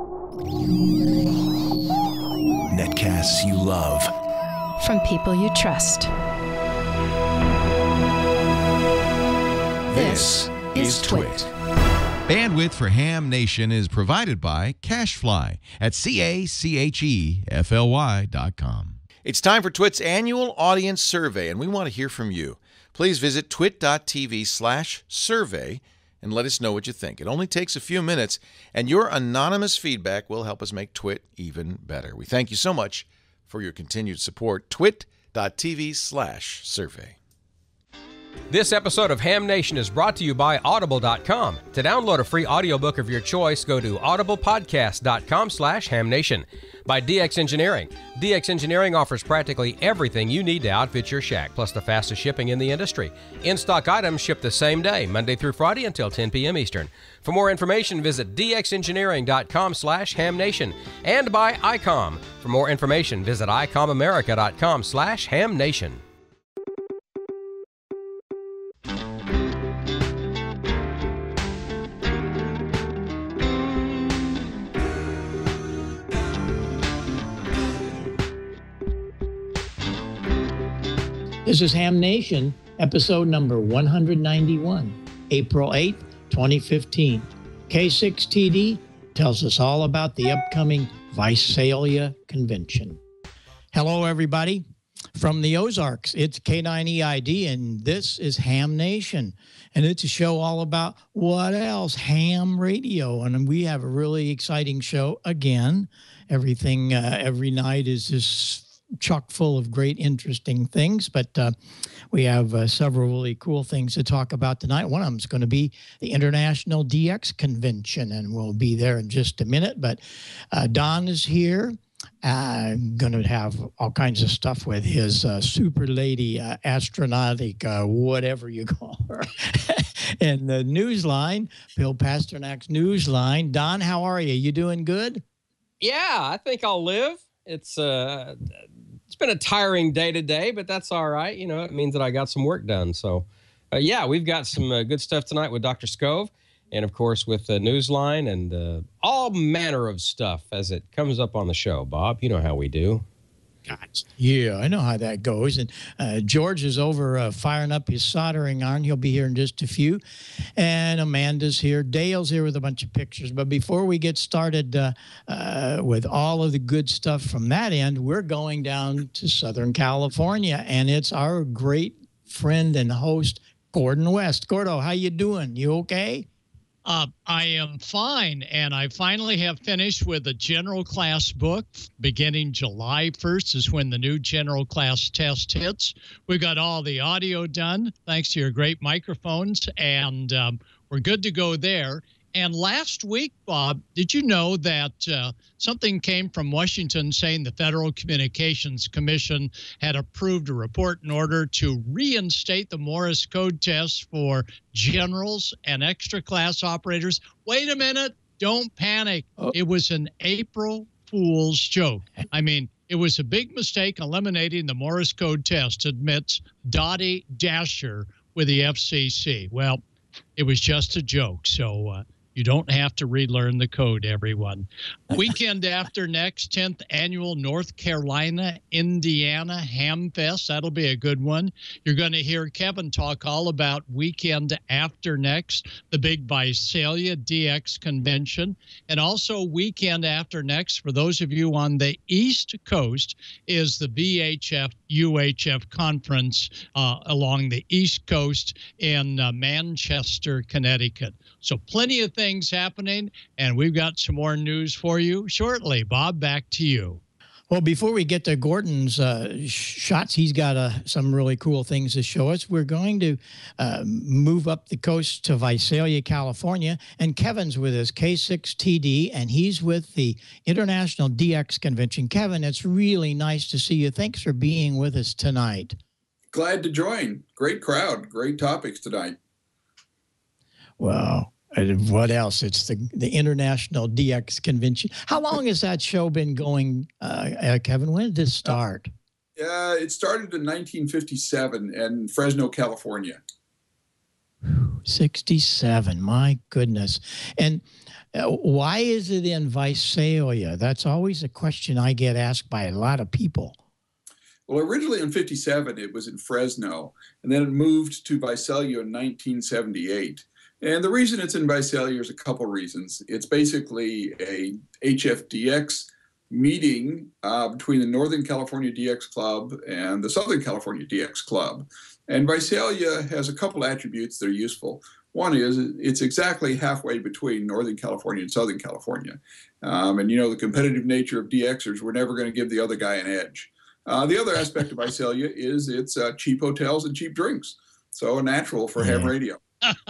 Netcasts you love. From people you trust. This is Twit. Bandwidth for Ham Nation is provided by CacheFly at CacheFly.com. It's time for Twit's annual audience survey, and we want to hear from you. Please visit twit.tv/survey and let us know what you think. It only takes a few minutes, and your anonymous feedback will help us make Twit even better. We thank you so much for your continued support. twit.tv/survey. This episode of Ham Nation is brought to you by Audible.com. To download a free audiobook of your choice, go to audiblepodcast.com/hamnation. By DX Engineering. DX Engineering offers practically everything you need to outfit your shack, plus the fastest shipping in the industry. In-stock items ship the same day, Monday through Friday until 10 p.m. Eastern. For more information, visit dxengineering.com/hamnation. And by ICOM. For more information, visit icomamerica.com/hamnation. This is Ham Nation, episode number 191, April 8th, 2015. K6TD tells us all about the upcoming Visalia Convention. Hello, everybody. From the Ozarks, it's K9EID, and this is Ham Nation. And it's a show all about what else? Ham radio. And we have a really exciting show again. Everything, every night is just chock full of great, interesting things, but we have several really cool things to talk about tonight. One of them is going to be the International DX Convention, and we'll be there in just a minute. But Don is here, going to have all kinds of stuff with his super lady, astronautic, whatever you call her. And the Newsline, Bill Pasternak's Newsline. Don, how are you? You doing good? Yeah, I think I'll live. It's been a tiring day today, but that's all right. You know, it means that I got some work done. So, yeah, we've got some good stuff tonight with Dr. Scove and, of course, with the Newsline and all manner of stuff as it comes up on the show. Bob, you know how we do. Gotcha. Yeah, I know how that goes. And George is over firing up his soldering iron. He'll be here in just a few. And Amanda's here. Dale's here with a bunch of pictures. But before we get started with all of the good stuff from that end, we're going down to Southern California. And it's our great friend and host, Gordon West. Gordo, how you doing? You okay? I am fine, and I finally have finished with a general class book. Beginning July 1st is when the new general class test hits. We got all the audio done, thanks to your great microphones, and we're good to go there. And last week, Bob, did you know that something came from Washington saying the Federal Communications Commission had approved a report in order to reinstate the Morse code test for generals and extra class operators? Wait a minute. Don't panic. Oh. It was an April Fool's joke. I mean, it was a big mistake eliminating the Morse code test, admits Dottie Dasher with the FCC. Well, it was just a joke. So, you don't have to relearn the code, everyone. Weekend after next, 10th annual North Carolina, Indiana Ham Fest. That'll be a good one. You're going to hear Kevin talk all about weekend after next, the big Visalia DX convention. And also weekend after next, for those of you on the East Coast, is the VHF UHF conference along the East Coast in Manchester, Connecticut. So plenty of things happening, and we've got some more news for you shortly. Bob, back to you. Well, before we get to Gordon's shots, he's got some really cool things to show us. We're going to move up the coast to Visalia, California, and Kevin's with us, K6TD, and he's with the International DX Convention. Kevin, it's really nice to see you. Thanks for being with us tonight. Glad to join. Great crowd. Great topics tonight. Wow. What else? It's the International DX Convention. How long has that show been going, Kevin? When did this start? It started in 1957 in Fresno, California. 67, my goodness. And Why is it in Visalia? That's always a question I get asked by a lot of people. Well, originally in 57, it was in Fresno, and then it moved to Visalia in 1978. And the reason it's in Visalia is a couple reasons. It's basically a HFDX meeting between the Northern California DX Club and the Southern California DX Club. And Visalia has a couple attributes that are useful. One is it's exactly halfway between Northern California and Southern California. And you know, the competitive nature of DXers, we're never going to give the other guy an edge. The other aspect of Visalia is it's cheap hotels and cheap drinks. So a natural for ham radio.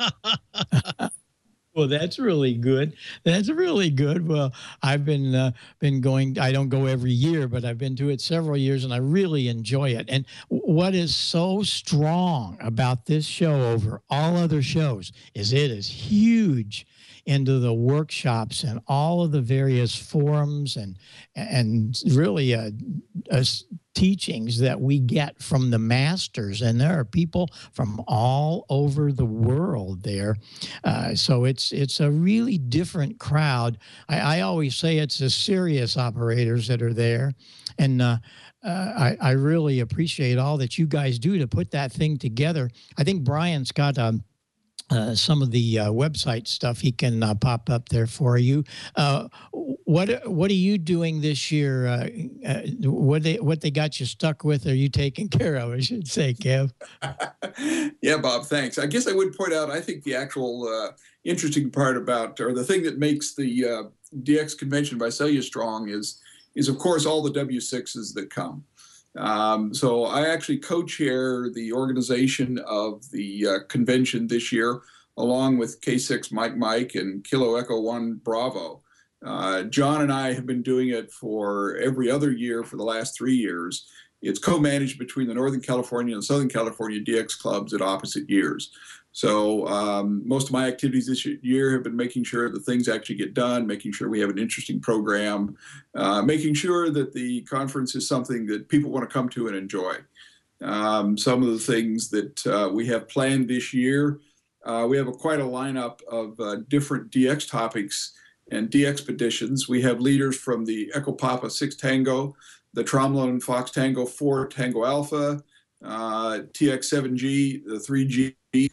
Well, that's really good. That's really good. Well, I've been going. I don't go every year, but I've been to it several years, and I really enjoy it. And what is so strong about this show over all other shows is it is huge into the workshops and all of the various forums and really teachings that we get from the masters. And there are people from all over the world there. So it's a really different crowd. I always say it's the serious operators that are there. And I really appreciate all that you guys do to put that thing together. I think Brian's got some of the website stuff he can pop up there for you. What are you doing this year? What they got you stuck with? Are you taking care of? I should say, Kev. Yeah, Bob. Thanks. I guess I would point out. I think the actual interesting part about, or the thing that makes the DX convention Visalia strong is of course all the W6s that come. So I actually co-chair the organization of the convention this year, along with K6 Mike and Kilo Echo 1 Bravo. John and I have been doing it for every other year for the last 3 years. It's co-managed between the Northern California and Southern California DX clubs at opposite years. So most of my activities this year have been making sure that things actually get done, making sure we have an interesting program, making sure that the conference is something that people want to come to and enjoy. Some of the things that we have planned this year, we have quite a lineup of different DX topics and DXpeditions. We have leaders from the Echo Papa 6 Tango, the Tromlin Fox Tango 4 Tango Alpha, TX7G, the 3G,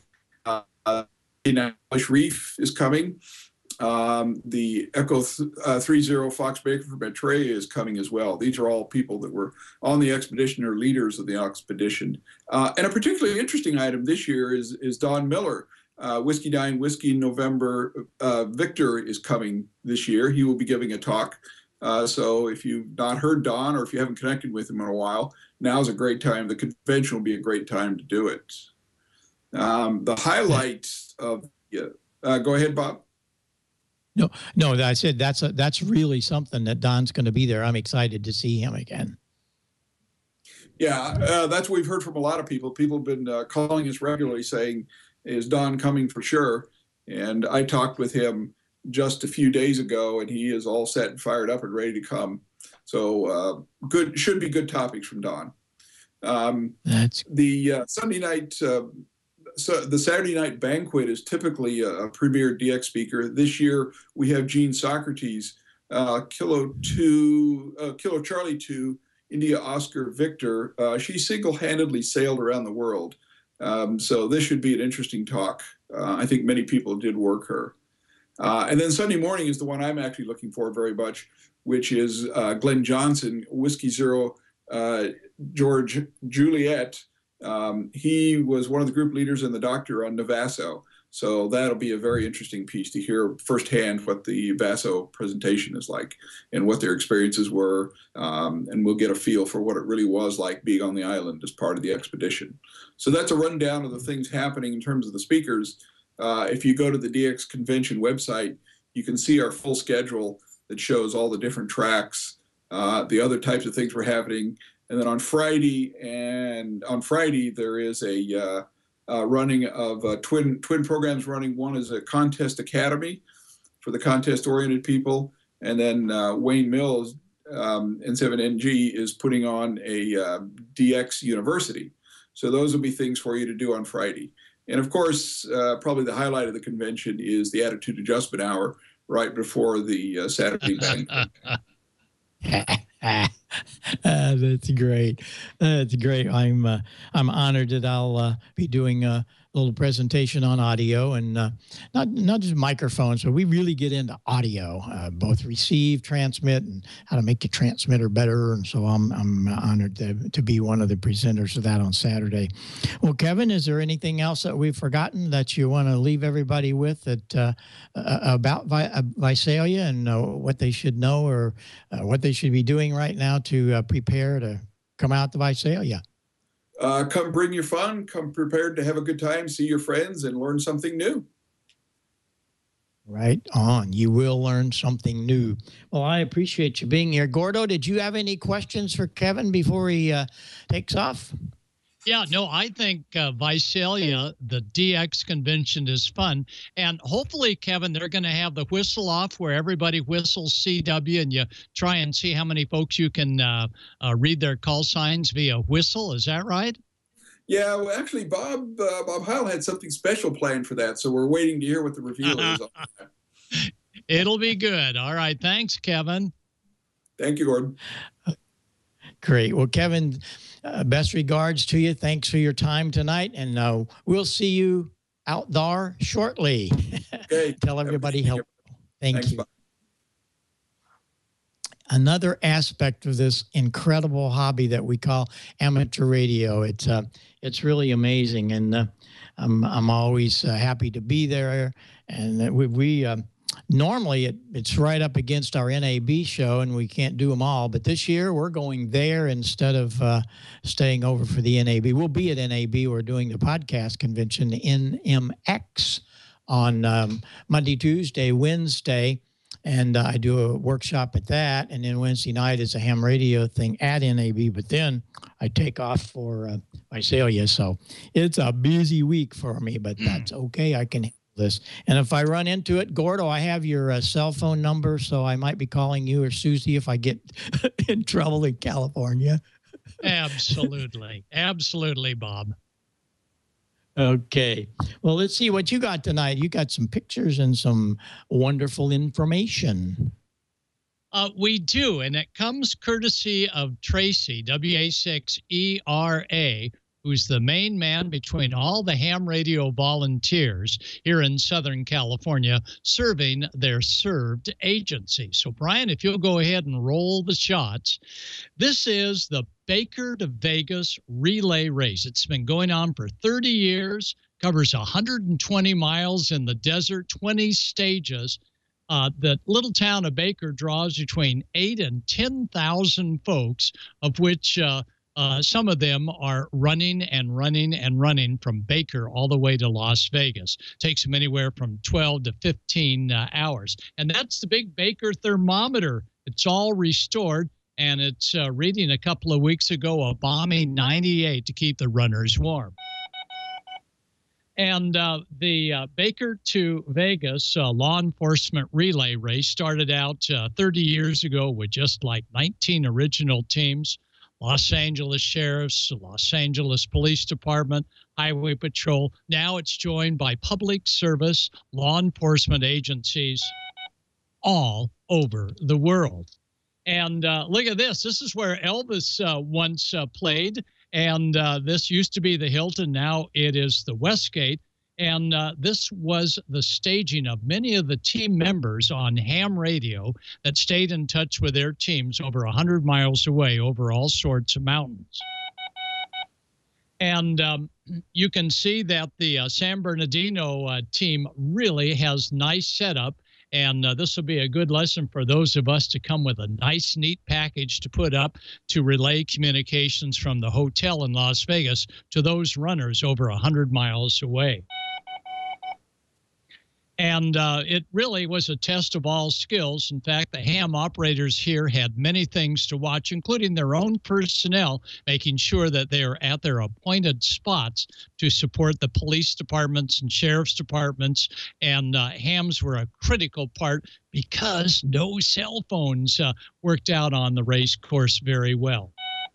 English Reef is coming. The Echo 30 Fox Baker from Maitreya is coming as well. These are all people that were on the expedition or leaders of the expedition. And a particularly interesting item this year is Don Miller. Whiskey Dying Whiskey November. Victor is coming this year. He will be giving a talk. So if you've not heard Don or if you haven't connected with him in a while, now's a great time. The convention will be a great time to do it. The highlight of go ahead, Bob. No, I said that's really something that Don's going to be there. I'm excited to see him again. Yeah, that's what we've heard from a lot of people. People have been calling us regularly saying, is Don coming for sure? And I talked with him just a few days ago, and he is all set and fired up and ready to come. So good, should be good topics from Don. The Sunday night. So the Saturday night banquet is typically a premier DX speaker. This year we have Jean Socrates, Kilo Charlie 2, India Oscar Victor. She single-handedly sailed around the world. So this should be an interesting talk. I think many people did work her. And then Sunday morning is the one I'm actually looking for very much, which is Glenn Johnson, Whiskey Zero, George Juliet. He was one of the group leaders and the doctor on Navaso. So that'll be a very interesting piece to hear firsthand what the Vaso presentation is like and what their experiences were. And we'll get a feel for what it really was like being on the island as part of the expedition. So that's a rundown of the things happening in terms of the speakers. If you go to the DX Convention website, you can see our full schedule that shows all the different tracks, the other types of things we're happening. And then on Friday, there is a running of twin programs running. One is a contest academy for the contest-oriented people, and then Wayne Mills, N7NG, is putting on a DX university. So those will be things for you to do on Friday. And of course, probably the highlight of the convention is the Attitude Adjustment Hour, right before the Saturday banquet. That's great. That's great. I'm honored that I'll be doing a little presentation on audio and not just microphones, but we really get into audio, both receive, transmit, and how to make the transmitter better. And so I'm honored to be one of the presenters of that on Saturday. Well, Kevin, is there anything else that we've forgotten that you want to leave everybody with that about Visalia and what they should know or what they should be doing right now to prepare to come out to Visalia? Come bring your fun, come prepared to have a good time, see your friends, and learn something new. Right on. You will learn something new. Well, I appreciate you being here. Gordo, did you have any questions for Kevin before he takes off? Yeah, no, I think Visalia, the DX convention, is fun. And hopefully, Kevin, they're going to have the whistle off where everybody whistles CW and you try and see how many folks you can read their call signs via whistle. Is that right? Yeah, well, actually, Bob Heil had something special planned for that. So we're waiting to hear what the reveal is on that. It'll be good. All right. Thanks, Kevin. Thank you, Gordon. Great. Well, Kevin, best regards to you. Thanks for your time tonight. And we'll see you out there shortly. Okay. Tell everybody hello. Thank you. Bye. Another aspect of this incredible hobby that we call amateur radio. It's really amazing. And I'm always happy to be there. And we normally it's right up against our NAB show and we can't do them all. But this year we're going there instead of staying over for the NAB. We'll be at NAB. We're doing the podcast convention, NMX, on Monday, Tuesday, Wednesday. And I do a workshop at that. And then Wednesday night is a ham radio thing at NAB. But then I take off for Visalia. So it's a busy week for me, but that's okay. I can handle this. And if I run into it, Gordo, I have your cell phone number. So I might be calling you or Susie if I get in trouble in California. Absolutely. Absolutely, Bob. Okay. Well, let's see what you got tonight. You got some pictures and some wonderful information. We do, and it comes courtesy of Tracy, WA6ERA, who's the main man between all the ham radio volunteers here in Southern California serving their served agency. So, Brian, if you'll go ahead and roll the shots. This is the Baker to Vegas relay race. It's been going on for 30 years, covers 120 miles in the desert, 20 stages. The little town of Baker draws between 8,000 and 10,000 folks, of which some of them are running from Baker all the way to Las Vegas. Takes them anywhere from 12 to 15 hours. And that's the big Baker thermometer. It's all restored. And it's reading a couple of weeks ago a balmy 98 to keep the runners warm. And the Baker to Vegas law enforcement relay race started out 30 years ago with just like 19 original teams. Los Angeles Sheriffs, Los Angeles Police Department, Highway Patrol. Now it's joined by public service law enforcement agencies all over the world. And look at this. This is where Elvis once played. And this used to be the Hilton. Now it is the Westgate. And this was the staging of many of the team members on ham radio that stayed in touch with their teams over 100 miles away over all sorts of mountains. And you can see that the San Bernardino team really has nice setup. And this will be a good lesson for those of us to come with a nice, neat package to put up to relay communications from the hotel in Las Vegas to those runners over 100 miles away. And it really was a test of all skills. In fact, the ham operators here had many things to watch, including their own personnel, making sure that they are at their appointed spots to support the police departments and sheriff's departments. And hams were a critical part because no cell phones worked out on the race course very well.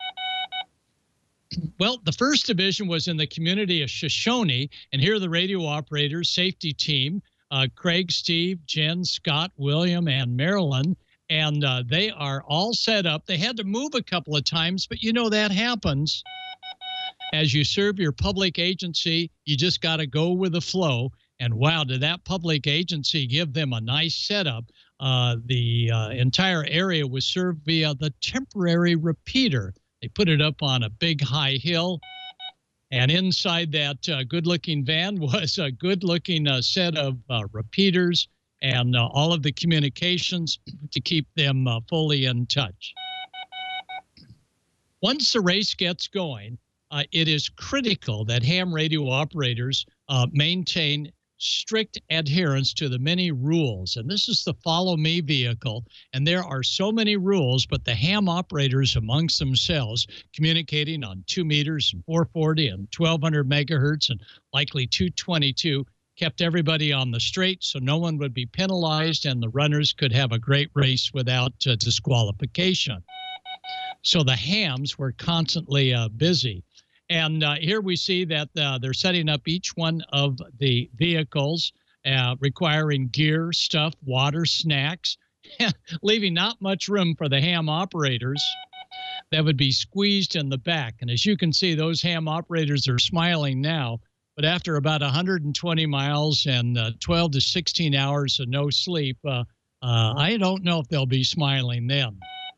Well, the first division was in the community of Shoshone, and here the radio operators, safety team, Craig, Steve, Jen, Scott, William, and Marilyn. And they are all set up. They had to move a couple of times, but you know that happens. As you serve your public agency, you just got to go with the flow. And wow, did that public agency give them a nice setup. The entire area was served via the temporary repeater. They put it up on a big high hill. And inside that good-looking van was a good-looking set of repeaters and all of the communications to keep them fully in touch. Once the race gets going, it is critical that ham radio operators maintain strict adherence to the many rules. And this is the Follow Me vehicle. And there are so many rules, but the ham operators amongst themselves communicating on 2 meters and 440 and 1200 megahertz and likely 222 kept everybody on the straight so no one would be penalized and the runners could have a great race without disqualification. So the hams were constantly busy. And here we see that they're setting up each one of the vehicles, requiring gear, stuff, water, snacks, leaving not much room for the ham operators that would be squeezed in the back. And as you can see, those ham operators are smiling now. But after about 120 miles and 12 to 16 hours of no sleep, I don't know if they'll be smiling then.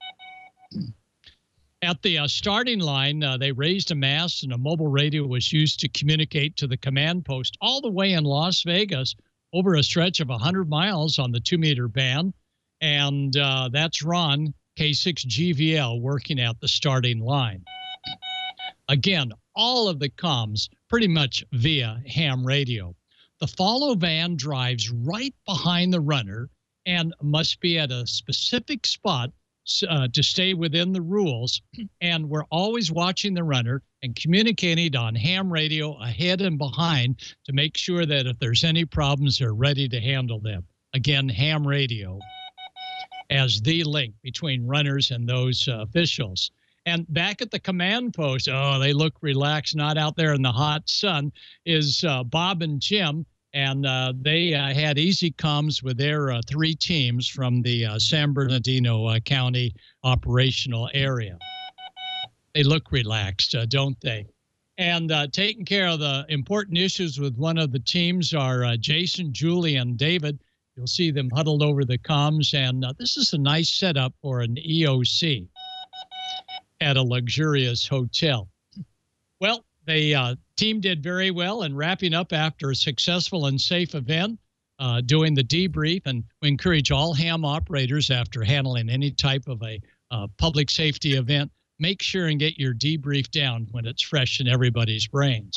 At the starting line, they raised a mast and a mobile radio was used to communicate to the command post all the way in Las Vegas over a stretch of 100 miles on the 2-meter band. And that's Ron, K6GVL, working at the starting line. Again, all of the comms pretty much via ham radio. The follow van drives right behind the runner and must be at a specific spot to stay within the rules, and we're always watching the runner and communicating on ham radio ahead and behind to make sure that if there's any problems, they're ready to handle them. Again, ham radio as the link between runners and those officials. And back at the command post, oh, they look relaxed, not out there in the hot sun, is Bob and Jim. And they had easy comms with their 3 teams from the San Bernardino County operational area. They look relaxed, don't they? And taking care of the important issues with one of the teams are Jason, Julie, and David. You'll see them huddled over the comms. And this is a nice setup for an EOC at a luxurious hotel. Well, the team did very well in wrapping up after a successful and safe event, doing the debrief. And we encourage all ham operators after handling any type of a public safety event, make sure and get your debrief down when it's fresh in everybody's brains.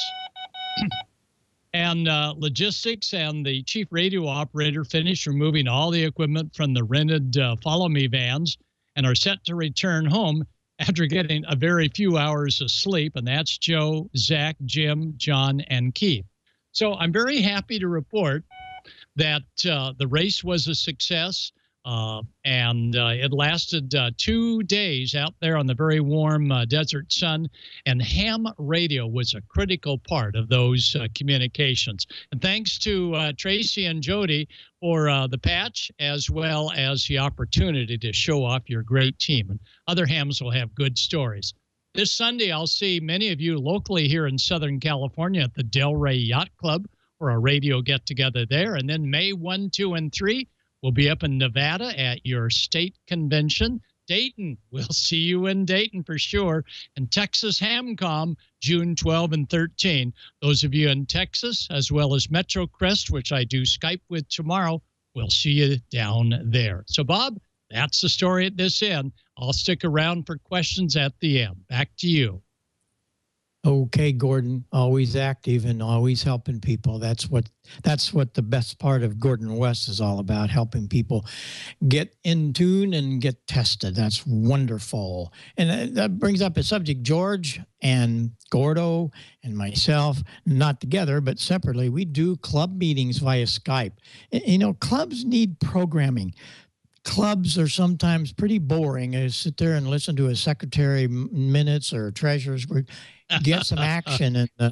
And logistics and the chief radio operator finished removing all the equipment from the rented Follow Me vans and are set to return home after getting a very few hours of sleep, and that's Joe, Zach, Jim, John, and Keith. So I'm very happy to report that the race was a success, and it lasted 2 days out there on the very warm desert sun, and ham radio was a critical part of those communications. And thanks to Tracy and Jody for the patch, as well as the opportunity to show off your great team. And other hams will have good stories. This Sunday, I'll see many of you locally here in Southern California at the Delray Yacht Club for a radio get-together there. And then May 1, 2, and 3, we'll be up in Nevada at your state convention. Dayton, we'll see you in Dayton for sure. And Texas HamCom, June 12 and 13. Those of you in Texas, as well as Metro Crest, which I do Skype with tomorrow, we'll see you down there. So, Bob, that's the story at this end. I'll stick around for questions at the end. Back to you. Okay, Gordon, always active and always helping people. That's what the best part of Gordon West is all about, helping people get in tune and get tested. That's wonderful. And that brings up a subject. George and Gordo and myself, not together, but separately, we do club meetings via Skype. You know, clubs need programming. Clubs are sometimes pretty boring. I sit there and listen to a secretary minutes or treasurer's group. Get some action in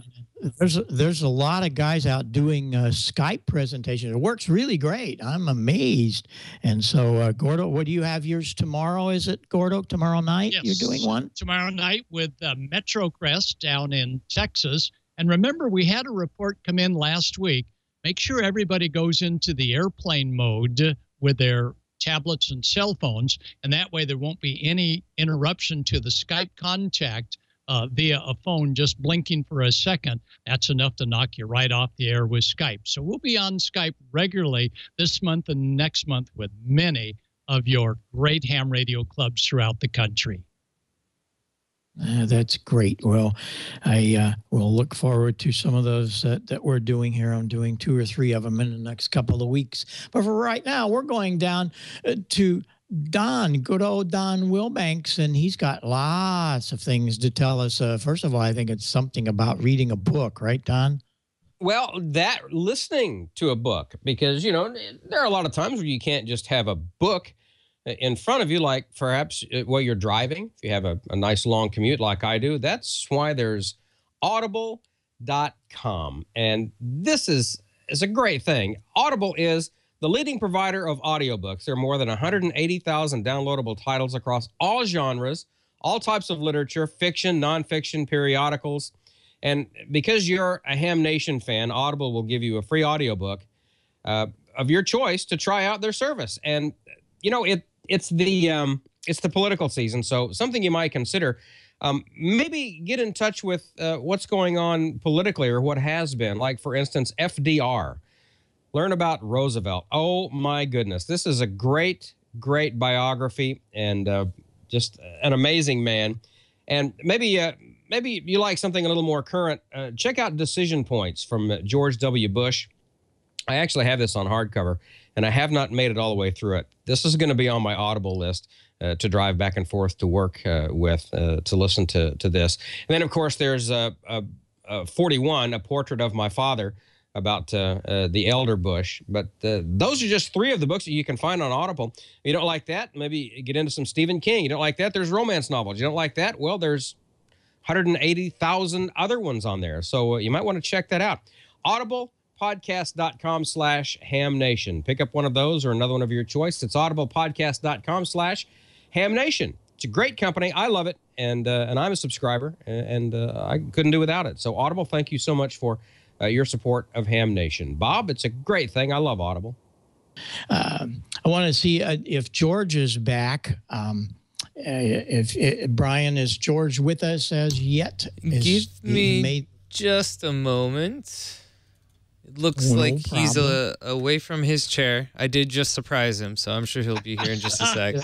there's a lot of guys out doing Skype presentations. It works really great. I'm amazed. And so, Gordo, what do you have yours tomorrow? Is it, Gordo, tomorrow night? Yes. You're doing one? Tomorrow night with MetroCrest down in Texas. And remember, we had a report come in last week. Make sure everybody goes into the airplane mode with their tablets and cell phones, and that way there won't be any interruption to the Skype contact via a phone just blinking for a second. That's enough to knock you right off the air with Skype. So we'll be on Skype regularly this month and next month with many of your great ham radio clubs throughout the country. That's great. Well, I will look forward to some of those that we're doing here. I'm doing 2 or 3 of them in the next couple of weeks. But for right now, we're going down to Don, good old Don Wilbanks, and he's got lots of things to tell us. First of all, I think it's something about reading a book, right, Don? Well, that listening to a book, because, you know, there are a lot of times where you can't just have a book in front of you, like perhaps while you're driving, if you have a nice long commute like I do. That's why there's audible.com. And this is a great thing. Audible is the leading provider of audiobooks. There are more than 180,000 downloadable titles across all genres, all types of literature, fiction, nonfiction, periodicals. And because you're a Ham Nation fan, Audible will give you a free audiobook of your choice to try out their service. And, you know, it's the political season, so something you might consider. Maybe get in touch with what's going on politically or what has been. Like, for instance, FDR. Learn about Roosevelt. Oh, my goodness. This is a great, great biography and just an amazing man. And maybe you like something a little more current. Check out Decision Points from George W. Bush. I actually have this on hardcover, and I have not made it all the way through it. This is going to be on my Audible list to drive back and forth to work with, to listen to this. And then, of course, there's 41, A Portrait of My Father, about the elder Bush. But those are just 3 of the books that you can find on Audible. If you don't like that, maybe get into some Stephen King. You don't like that, there's romance novels. You don't like that, well, there's 180,000 other ones on there. So you might want to check that out. audiblepodcast.com/hamnation. Pick up one of those or another one of your choice. It's audiblepodcast.com/hamnation. It's a great company. I love it. And I'm a subscriber, and I couldn't do without it. So Audible, thank you so much for your support of Ham Nation. Bob, it's a great thing. I love Audible. I want to see if George is back. If Brian, is George with us as yet? Give me just a moment. It looks like he's away from his chair. I did just surprise him, so I'm sure he'll be here in just a sec.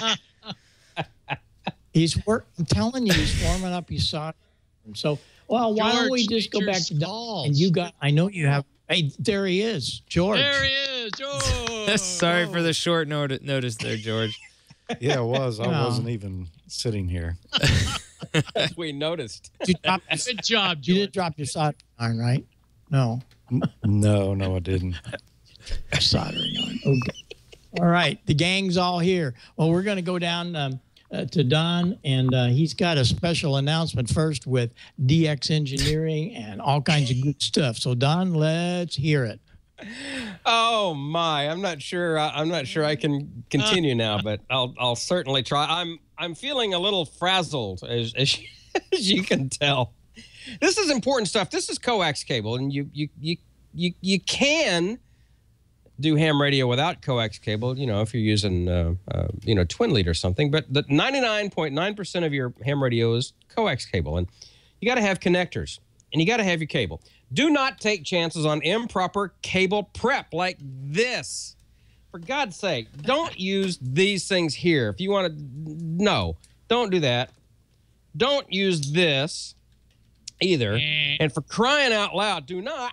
I'm telling you, he's warming up. You saw him. So, well, why don't we just go back to Don? And you got, I know you have, hey, there he is, George. There he is, George. Sorry for the short notice there, George. Yeah, it was. I wasn't even sitting here. We noticed. Good job, George. You didn't drop your soldering iron, right? No. No, I didn't. Soldering iron. Okay. All right. The gang's all here. Well, we're going to go down to Don, and he's got a special announcement first with DX Engineering and all kinds of good stuff. So, Don, let's hear it. Oh my! I'm not sure I can continue now, but I'll certainly try. I'm feeling a little frazzled, as you can tell. This is important stuff. This is coax cable, and you can do ham radio without coax cable. You know, if you're using twin lead or something. But the 99.9% of your ham radio is coax cable, and you got to have connectors, and you got to have your cable. Do not take chances on improper cable prep like this. For God's sake, don't use these things here. If you want to, no, don't do that. Don't use this either. And for crying out loud, do not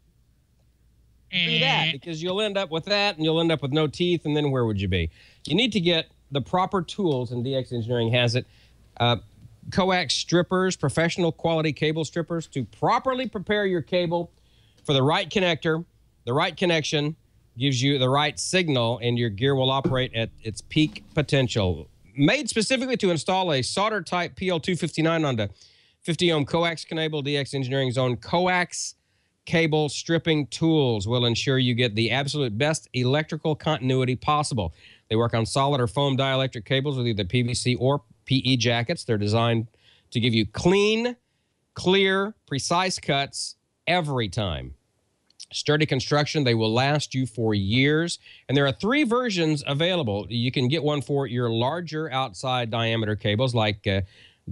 do that, because you'll end up with that, and you'll end up with no teeth, and then where would you be? You need to get the proper tools, and DX Engineering has it. Coax strippers, professional quality cable strippers, to properly prepare your cable for the right connector. The right connection gives you the right signal, and your gear will operate at its peak potential. Made specifically to install a solder type PL259 onto 50-ohm coax cable. DX Engineering's own coax cable stripping tools will ensure you get the absolute best electrical continuity possible. They work on solid or foam dielectric cables with either PVC or PE jackets. They're designed to give you clean, clear, precise cuts every time. Sturdy construction. They will last you for years. And there are 3 versions available. You can get one for your larger outside diameter cables like the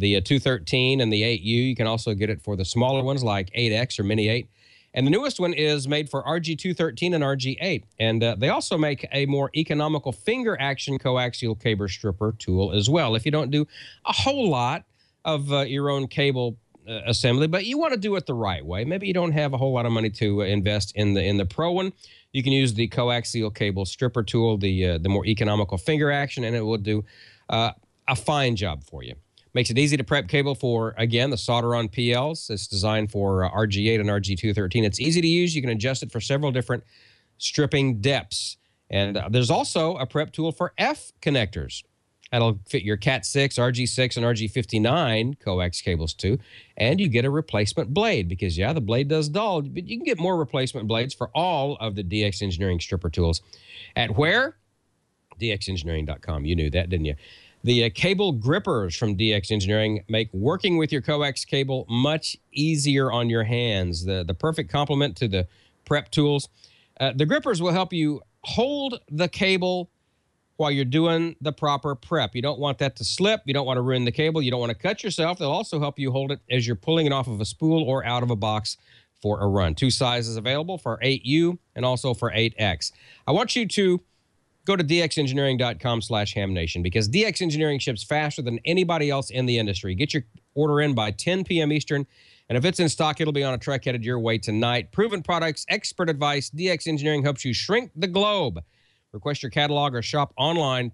213 and the 8U. You can also get it for the smaller ones like 8X or Mini 8. And the newest one is made for RG213 and RG8. And they also make a more economical finger action coaxial cable stripper tool as well. If you don't do a whole lot of your own cable assembly, but you want to do it the right way. Maybe you don't have a whole lot of money to invest in the Pro one. You can use the coaxial cable stripper tool, the more economical finger action, and it will do a fine job for you. Makes it easy to prep cable for, again, the solder-on PLs. It's designed for RG8 and RG213. It's easy to use. You can adjust it for several different stripping depths. And there's also a prep tool for F connectors. That'll fit your Cat 6, RG6, and RG59 coax cables too. And you get a replacement blade because, yeah, the blade does dull, but you can get more replacement blades for all of the DX Engineering stripper tools. At where? DXengineering.com. You knew that, didn't you? The cable grippers from DX Engineering make working with your coax cable much easier on your hands. The perfect complement to the prep tools. The grippers will help you hold the cable while you're doing the proper prep. You don't want that to slip. You don't want to ruin the cable. You don't want to cut yourself. They'll also help you hold it as you're pulling it off of a spool or out of a box for a run. 2 sizes available for 8U and also for 8X. I want you to go to dxengineering.com/hamnation because DX Engineering ships faster than anybody else in the industry. Get your order in by 10 p.m. Eastern, and if it's in stock, it'll be on a truck headed your way tonight. Proven products, expert advice. DX Engineering helps you shrink the globe. Request your catalog or shop online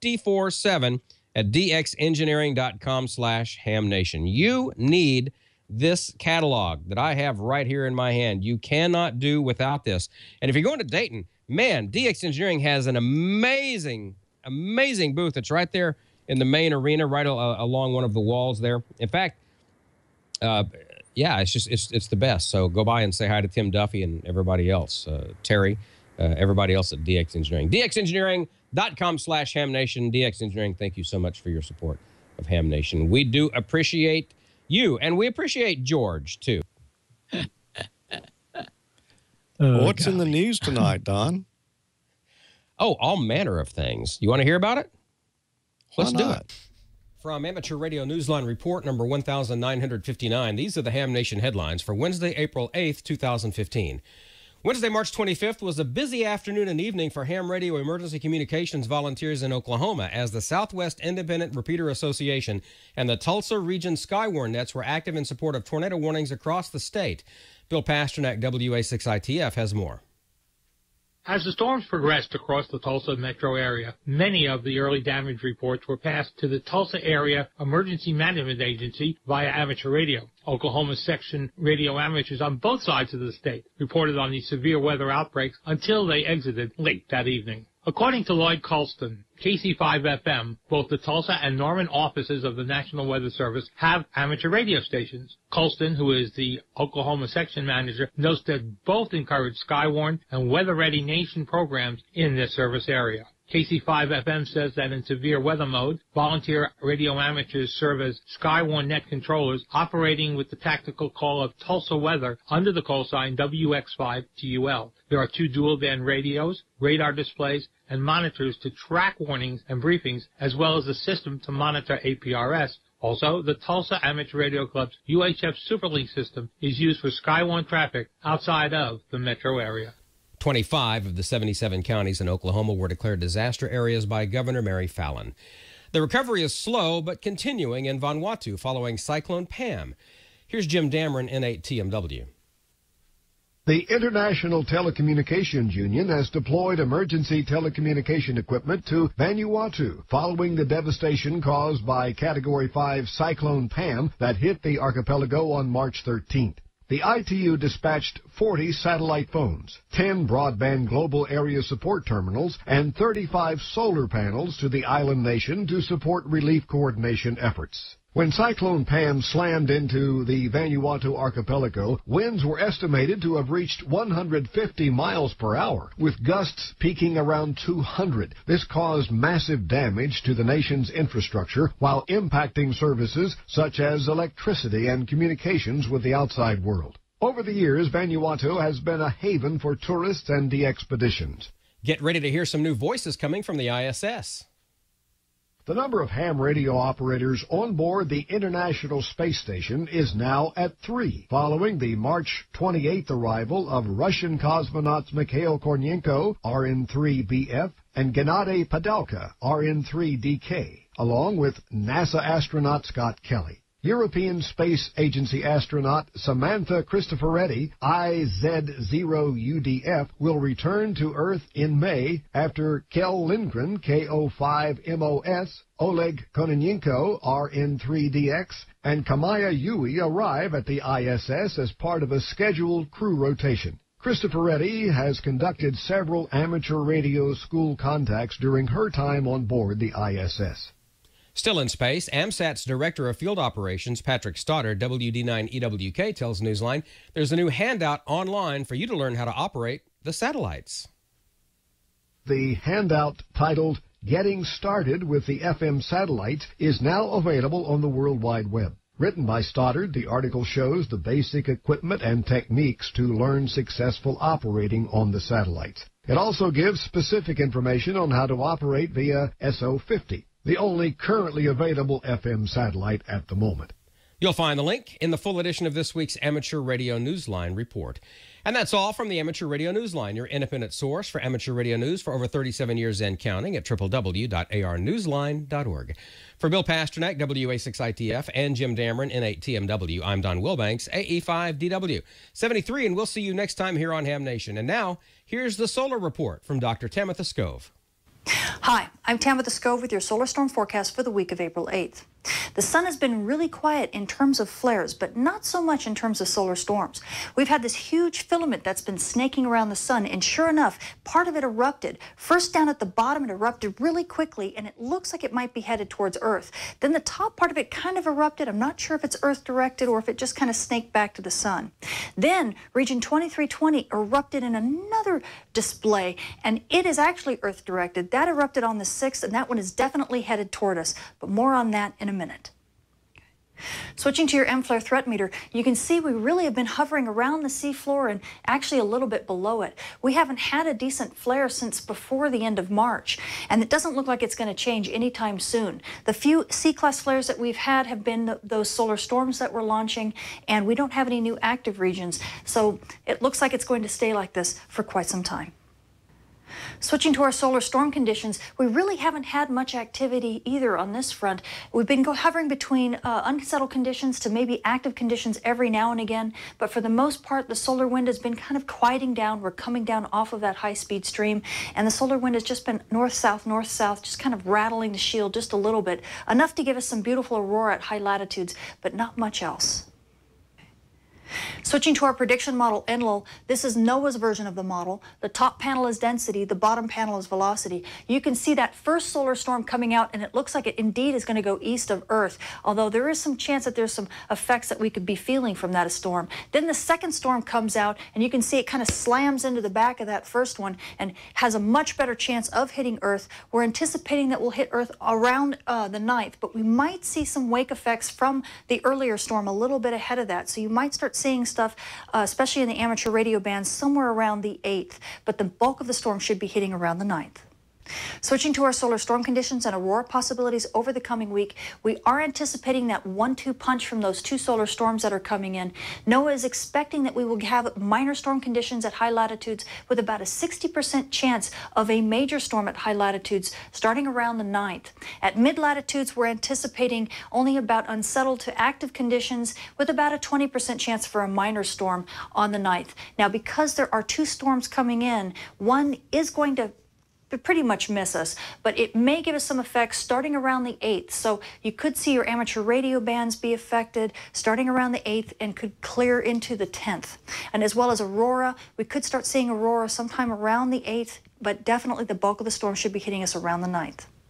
24/7 at dxengineering.com/hamnation. You need this catalog that I have right here in my hand. You cannot do without this. And if you're going to Dayton, man, DX Engineering has an amazing, amazing booth. It's right there in the main arena, right along one of the walls there. In fact, yeah, it's the best. So go by and say hi to Tim Duffy and everybody else, Terry, everybody else at DX Engineering. DXengineering.com/hamnation. DX Engineering, thank you so much for your support of Ham Nation. We do appreciate you, and we appreciate George, too. What's in the news tonight, Don? Oh, all manner of things. You want to hear about it? Let's do it. From Amateur Radio Newsline Report number 1959, these are the Ham Nation headlines for Wednesday, April 8th, 2015. Wednesday, March 25th was a busy afternoon and evening for ham radio emergency communications volunteers in Oklahoma as the Southwest Independent Repeater Association and the Tulsa Region Skywarn Nets were active in support of tornado warnings across the state. Bill Pasternak, WA6ITF, has more. As the storms progressed across the Tulsa metro area, many of the early damage reports were passed to the Tulsa Area Emergency Management Agency via amateur radio. Oklahoma section radio amateurs on both sides of the state reported on these severe weather outbreaks until they exited late that evening. According to Lloyd Colston, KC5FM, both the Tulsa and Norman offices of the National Weather Service have amateur radio stations. Colston, who is the Oklahoma section manager, notes that both encourage Skywarn and Weather Ready Nation programs in their service area. KC5FM says that in severe weather mode, volunteer radio amateurs serve as Skywarn net controllers operating with the tactical call of Tulsa Weather under the call sign WX5TUL. There are 2 dual-band radios, radar displays, and monitors to track warnings and briefings, as well as a system to monitor APRS. Also, the Tulsa Amateur Radio Club's UHF Superlink system is used for Skywarn traffic outside of the metro area. 25 of the 77 counties in Oklahoma were declared disaster areas by Governor Mary Fallin. The recovery is slow but continuing in Vanuatu following Cyclone Pam. Here's Jim Dameron, N8 TMW. The International Telecommunications Union has deployed emergency telecommunication equipment to Vanuatu following the devastation caused by Category 5 Cyclone Pam that hit the archipelago on March 13th. The ITU dispatched 40 satellite phones, 10 broadband global area support terminals, and 35 solar panels to the island nation to support relief coordination efforts. When Cyclone Pam slammed into the Vanuatu archipelago, winds were estimated to have reached 150 miles per hour, with gusts peaking around 200. This caused massive damage to the nation's infrastructure while impacting services such as electricity and communications with the outside world. Over the years, Vanuatu has been a haven for tourists and de-expeditions. Get ready to hear some new voices coming from the ISS. The number of ham radio operators on board the International Space Station is now at 3, following the March 28th arrival of Russian cosmonauts Mikhail Kornienko, RN-3BF, and Gennady Padalka, RN-3DK, along with NASA astronaut Scott Kelly. European Space Agency astronaut Samantha Cristoforetti, IZ0UDF, will return to Earth in May after Kjell Lindgren, KO5MOS, Oleg Kononenko, RN3DX, and Kamaya Yui arrive at the ISS as part of a scheduled crew rotation. Cristoforetti has conducted several amateur radio school contacts during her time on board the ISS. Still in space, AMSAT's Director of Field Operations, Patrick Stoddard, WD9EWK, tells Newsline there's a new handout online for you to learn how to operate the satellites. The handout titled Getting Started with the FM Satellites is now available on the World Wide Web. Written by Stoddard, the article shows the basic equipment and techniques to learn successful operating on the satellites. It also gives specific information on how to operate via SO-50. The only currently available FM satellite at the moment. You'll find the link in the full edition of this week's Amateur Radio Newsline report. And that's all from the Amateur Radio Newsline, your independent source for amateur radio news for over 37 years and counting at www.arnewsline.org. For Bill Pasternak, WA6ITF, and Jim Dameron, N8TMW, I'm Don Wilbanks, AE5DW 73, and we'll see you next time here on Ham Nation. And now, here's the solar report from Dr. Tamitha Skov. Hi, I'm Tamitha Skov with your solar storm forecast for the week of April 8th. The sun has been really quiet in terms of flares, but not so much in terms of solar storms. We've had this huge filament that's been snaking around the sun, and sure enough, part of it erupted. First down at the bottom, it erupted really quickly, and it looks like it might be headed towards Earth. Then the top part of it kind of erupted. I'm not sure if it's Earth-directed or if it just kind of snaked back to the sun. Then region 2320 erupted in another display, and it is actually Earth-directed. That erupted on the 6th, and that one is definitely headed toward us, but more on that in a minute. Switching to your M-flare threat meter, you can see we really have been hovering around the seafloor and actually a little bit below it. We haven't had a decent flare since before the end of March, and it doesn't look like it's going to change anytime soon. The few C-class flares that we've had have been those solar storms that we're launching, and we don't have any new active regions, so it looks like it's going to stay like this for quite some time. Switching to our solar storm conditions, we really haven't had much activity either on this front. We've been hovering between unsettled conditions to maybe active conditions every now and again, but for the most part, the solar wind has been kind of quieting down. We're coming down off of that high-speed stream, and the solar wind has just been north-south, just kind of rattling the shield just a little bit, enough to give us some beautiful aurora at high latitudes, but not much else. Switching to our prediction model, Enlil, this is NOAA's version of the model. The top panel is density, the bottom panel is velocity. You can see that first solar storm coming out, and it looks like it indeed is going to go east of Earth, although there is some chance that there's some effects that we could be feeling from that storm. Then the second storm comes out, and you can see it kind of slams into the back of that first one and has a much better chance of hitting Earth. We're anticipating that we'll hit Earth around the 9th, but we might see some wake effects from the earlier storm a little bit ahead of that, so you might start seeing stuff, especially in the amateur radio bands, somewhere around the 8th, but the bulk of the storm should be hitting around the 9th. Switching to our solar storm conditions and aurora possibilities over the coming week, we are anticipating that 1-2 punch from those 2 solar storms that are coming in. NOAA is expecting that we will have minor storm conditions at high latitudes with about a 60% chance of a major storm at high latitudes starting around the 9th. At mid-latitudes, we're anticipating only about unsettled to active conditions with about a 20% chance for a minor storm on the 9th. Now, because there are 2 storms coming in, one is going to pretty much miss us, but it may give us some effects starting around the 8th. So you could see your amateur radio bands be affected starting around the 8th and could clear into the 10th. And as well as aurora, we could start seeing aurora sometime around the 8th, but definitely the bulk of the storm should be hitting us around the 9th.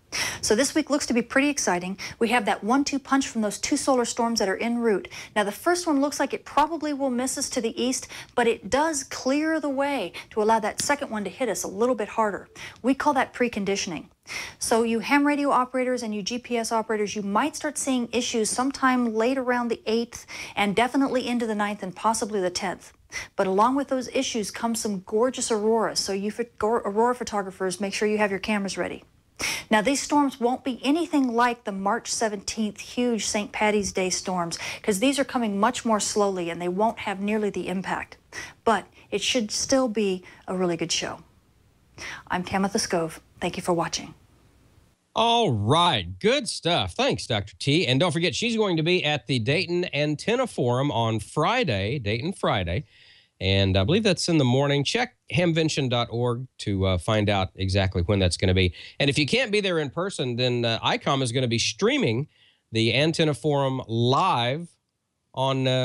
So this week looks to be pretty exciting. We have that 1-2 punch from those 2 solar storms that are en route. Now the first one looks like it probably will miss us to the east, but it does clear the way to allow that second one to hit us a little bit harder. We call that preconditioning. So you ham radio operators and you GPS operators, you might start seeing issues sometime late around the 8th and definitely into the 9th and possibly the 10th. But along with those issues comes some gorgeous auroras. So you aurora photographers, make sure you have your cameras ready. Now, these storms won't be anything like the March 17th huge St. Paddy's Day storms, because these are coming much more slowly and they won't have nearly the impact. But it should still be a really good show. I'm Tamitha Skov. Thank you for watching. All right. Good stuff. Thanks, Dr. T. And don't forget, she's going to be at the Dayton Antenna Forum on Friday, Dayton Friday. And I believe that's in the morning. Check hamvention.org to find out exactly when that's going to be. And if you can't be there in person, then ICOM is going to be streaming the Antenna Forum live on the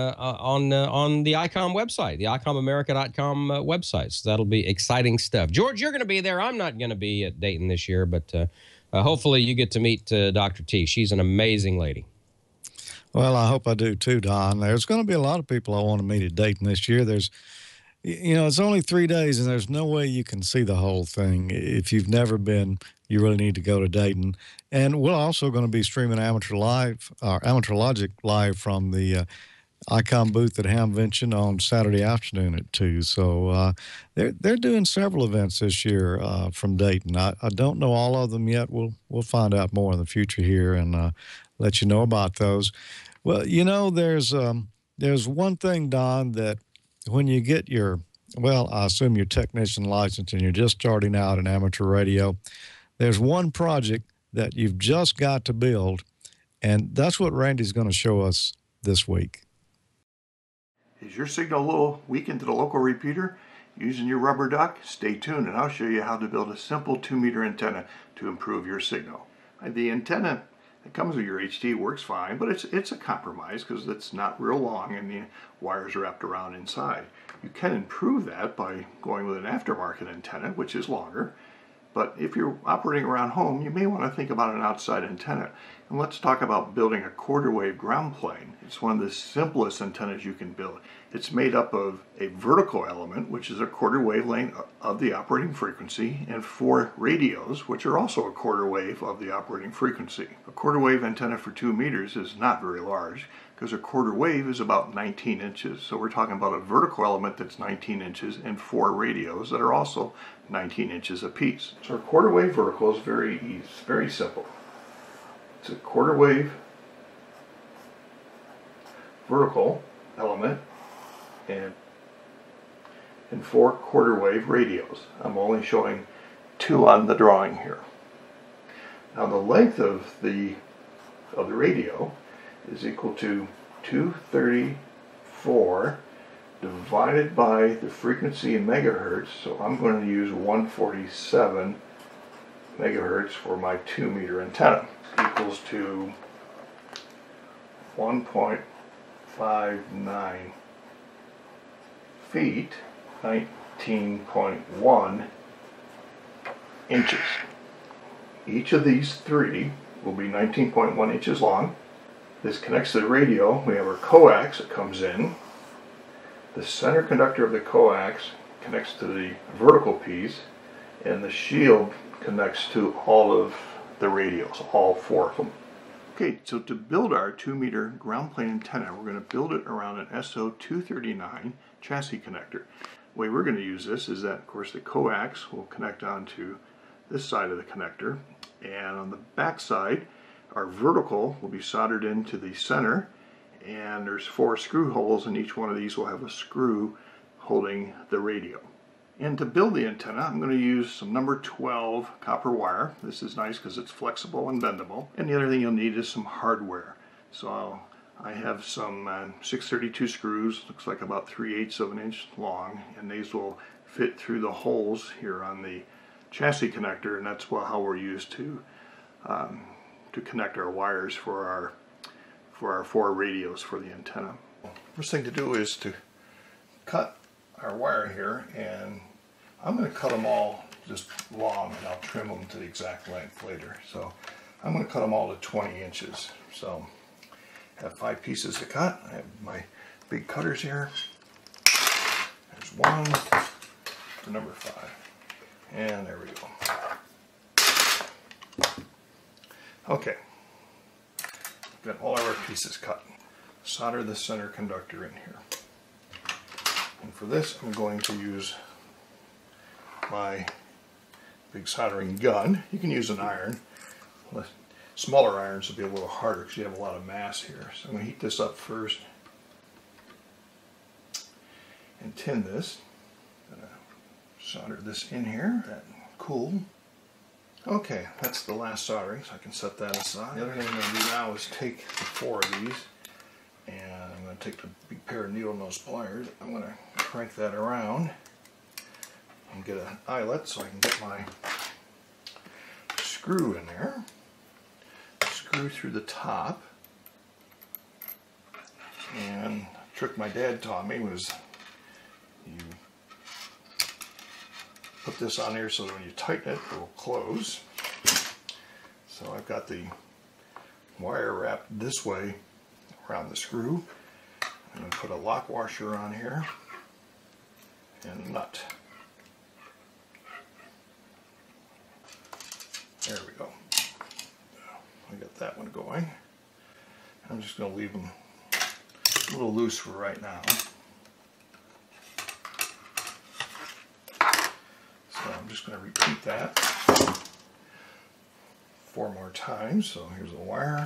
ICOM website, the ICOMAmerica.com website. So that'll be exciting stuff. George, you're going to be there. I'm not going to be at Dayton this year, but hopefully you get to meet Dr. T. She's an amazing lady. Well, I hope I do too, Don. There's going to be a lot of people I want to meet at Dayton this year. There's, you know, it's only 3 days and there's no way you can see the whole thing. If you've never been, you really need to go to Dayton. And we're also going to be streaming Amateur Logic live from the ICOM booth at Hamvention on Saturday afternoon at 2. So they're doing several events this year from Dayton. I don't know all of them yet. We'll find out more in the future here and let you know about those. Well, you know, there's one thing, Don, that when you get your, well, I assume your technician license and you're just starting out in amateur radio, there's one project that you've just got to build, and that's what Randy's going to show us this week. Is your signal a little weakened to the local repeater? Using your rubber duck? Stay tuned and I'll show you how to build a simple 2-meter antenna to improve your signal. The antenna that comes with your HT works fine, but it's a compromise because it's not real long and the wires are wrapped around inside. You can improve that by going with an aftermarket antenna, which is longer. But if you're operating around home, you may want to think about an outside antenna. And let's talk about building a quarter wave ground plane. It's one of the simplest antennas you can build. It's made up of a vertical element, which is a quarter wavelength of the operating frequency, and 4 radios, which are also a quarter wave of the operating frequency. A quarter wave antenna for 2 meters is not very large, because a quarter wave is about 19 inches. So we're talking about a vertical element that's 19 inches and 4 radios that are also 19 inches apiece. So a quarter wave vertical is very simple. It's a quarter wave vertical element and 4 quarter wave radios. I'm only showing 2 on the drawing here. Now the length of the radio is equal to 234 divided by the frequency in megahertz, so I'm going to use 147 megahertz for my 2-meter antenna, equals to 1.59 feet, 19.1 inches. Each of these 3 will be 19.1 inches long. This connects to the radio. We have our coax that comes in. The center conductor of the coax connects to the vertical piece, and the shield connects to all of the radios, all 4 of them. Okay, so to build our 2-meter ground plane antenna, we're going to build it around an SO239 chassis connector. The way we're going to use this is that, of course, the coax will connect onto this side of the connector, and on the back side, our vertical will be soldered into the center, and there's 4 screw holes, and each one of these will have a screw holding the radio. And to build the antenna, I'm going to use some number 12 copper wire. This is nice because it's flexible and bendable. And the other thing you'll need is some hardware. So I have some 632 screws, looks like about 3/8 of an inch long, and these will fit through the holes here on the chassis connector, and that's how we're used to connect our wires for our 4 radios for the antenna. First thing to do is to cut our wire here, and I'm going to cut them all just long, and I'll trim them to the exact length later. So I'm going to cut them all to 20 inches. So I have 5 pieces to cut. I have my big cutters here. There's 1 to number 5. And there we go. Okay. Got all our pieces cut. Solder the center conductor in here. And for this, I'm going to use my big soldering gun. You can use an iron. Smaller irons will be a little harder because you have a lot of mass here. So I'm going to heat this up first and tin this. I'm going to solder this in here. Cool. Okay, that's the last soldering, so I can set that aside. The other thing I'm going to do now is take the 4 of these, and I'm going to take the big pair of needle nose pliers. I'm going to crank that around and get an eyelet so I can get my screw in there. Screw through the top. And the trick my dad taught me was you put this on here so that when you tighten it, it will close. So I've got the wire wrapped this way around the screw. I'm going to put a lock washer on here and a nut. There we go. I got that one going. I'm just going to leave them a little loose for right now. So I'm just going to repeat that 4 more times. So here's the wire.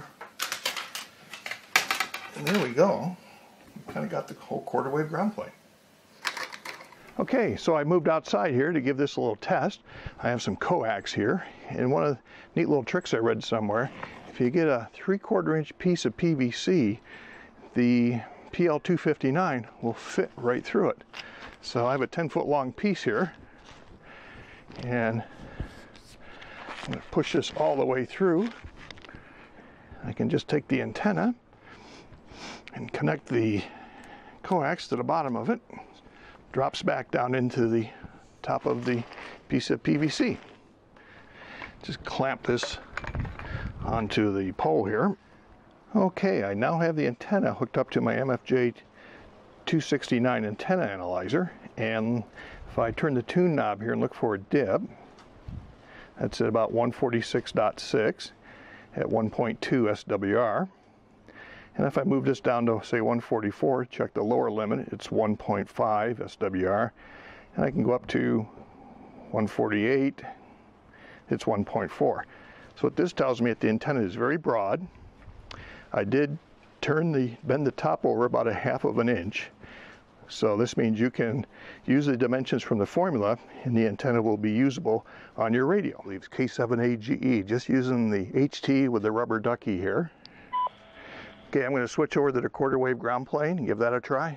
And there we go. We kind of got the whole quarter wave ground plane. Okay, so I moved outside here to give this a little test. I have some coax here, and one of the neat little tricks I read somewhere, if you get a 3/4 inch piece of PVC, the PL259 will fit right through it. So I have a 10-foot long piece here, and I'm going to push this all the way through. I can just take the antenna and connect the coax to the bottom of it. Drops back down into the top of the piece of PVC. Just clamp this onto the pole here. Okay, I now have the antenna hooked up to my MFJ 269 antenna analyzer, and if I turn the tune knob here and look for a dip, that's at about 146.6 at 1.2 SWR. And if I move this down to, say, 144, check the lower limit, it's 1.5 SWR. And I can go up to 148, it's 1.4. So what this tells me, that the antenna is very broad. I did bend the top over about 1/2 inch. So this means you can use the dimensions from the formula, and the antenna will be usable on your radio. I believe it's K7AGE, just using the HT with the rubber ducky here. Okay, I'm going to switch over to the quarter wave ground plane and give that a try.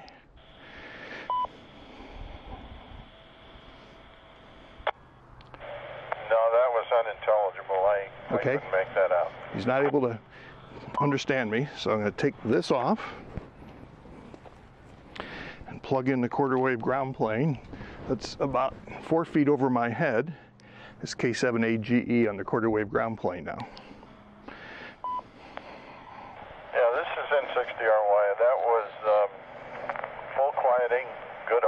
No, that was unintelligible. I couldn't make that out. He's not able to understand me, so I'm going to take this off and plug in the quarter wave ground plane. That's about 4 feet over my head. It's K7AGE on the quarter wave ground plane now. Yeah, this is N60RY. That was full quieting, good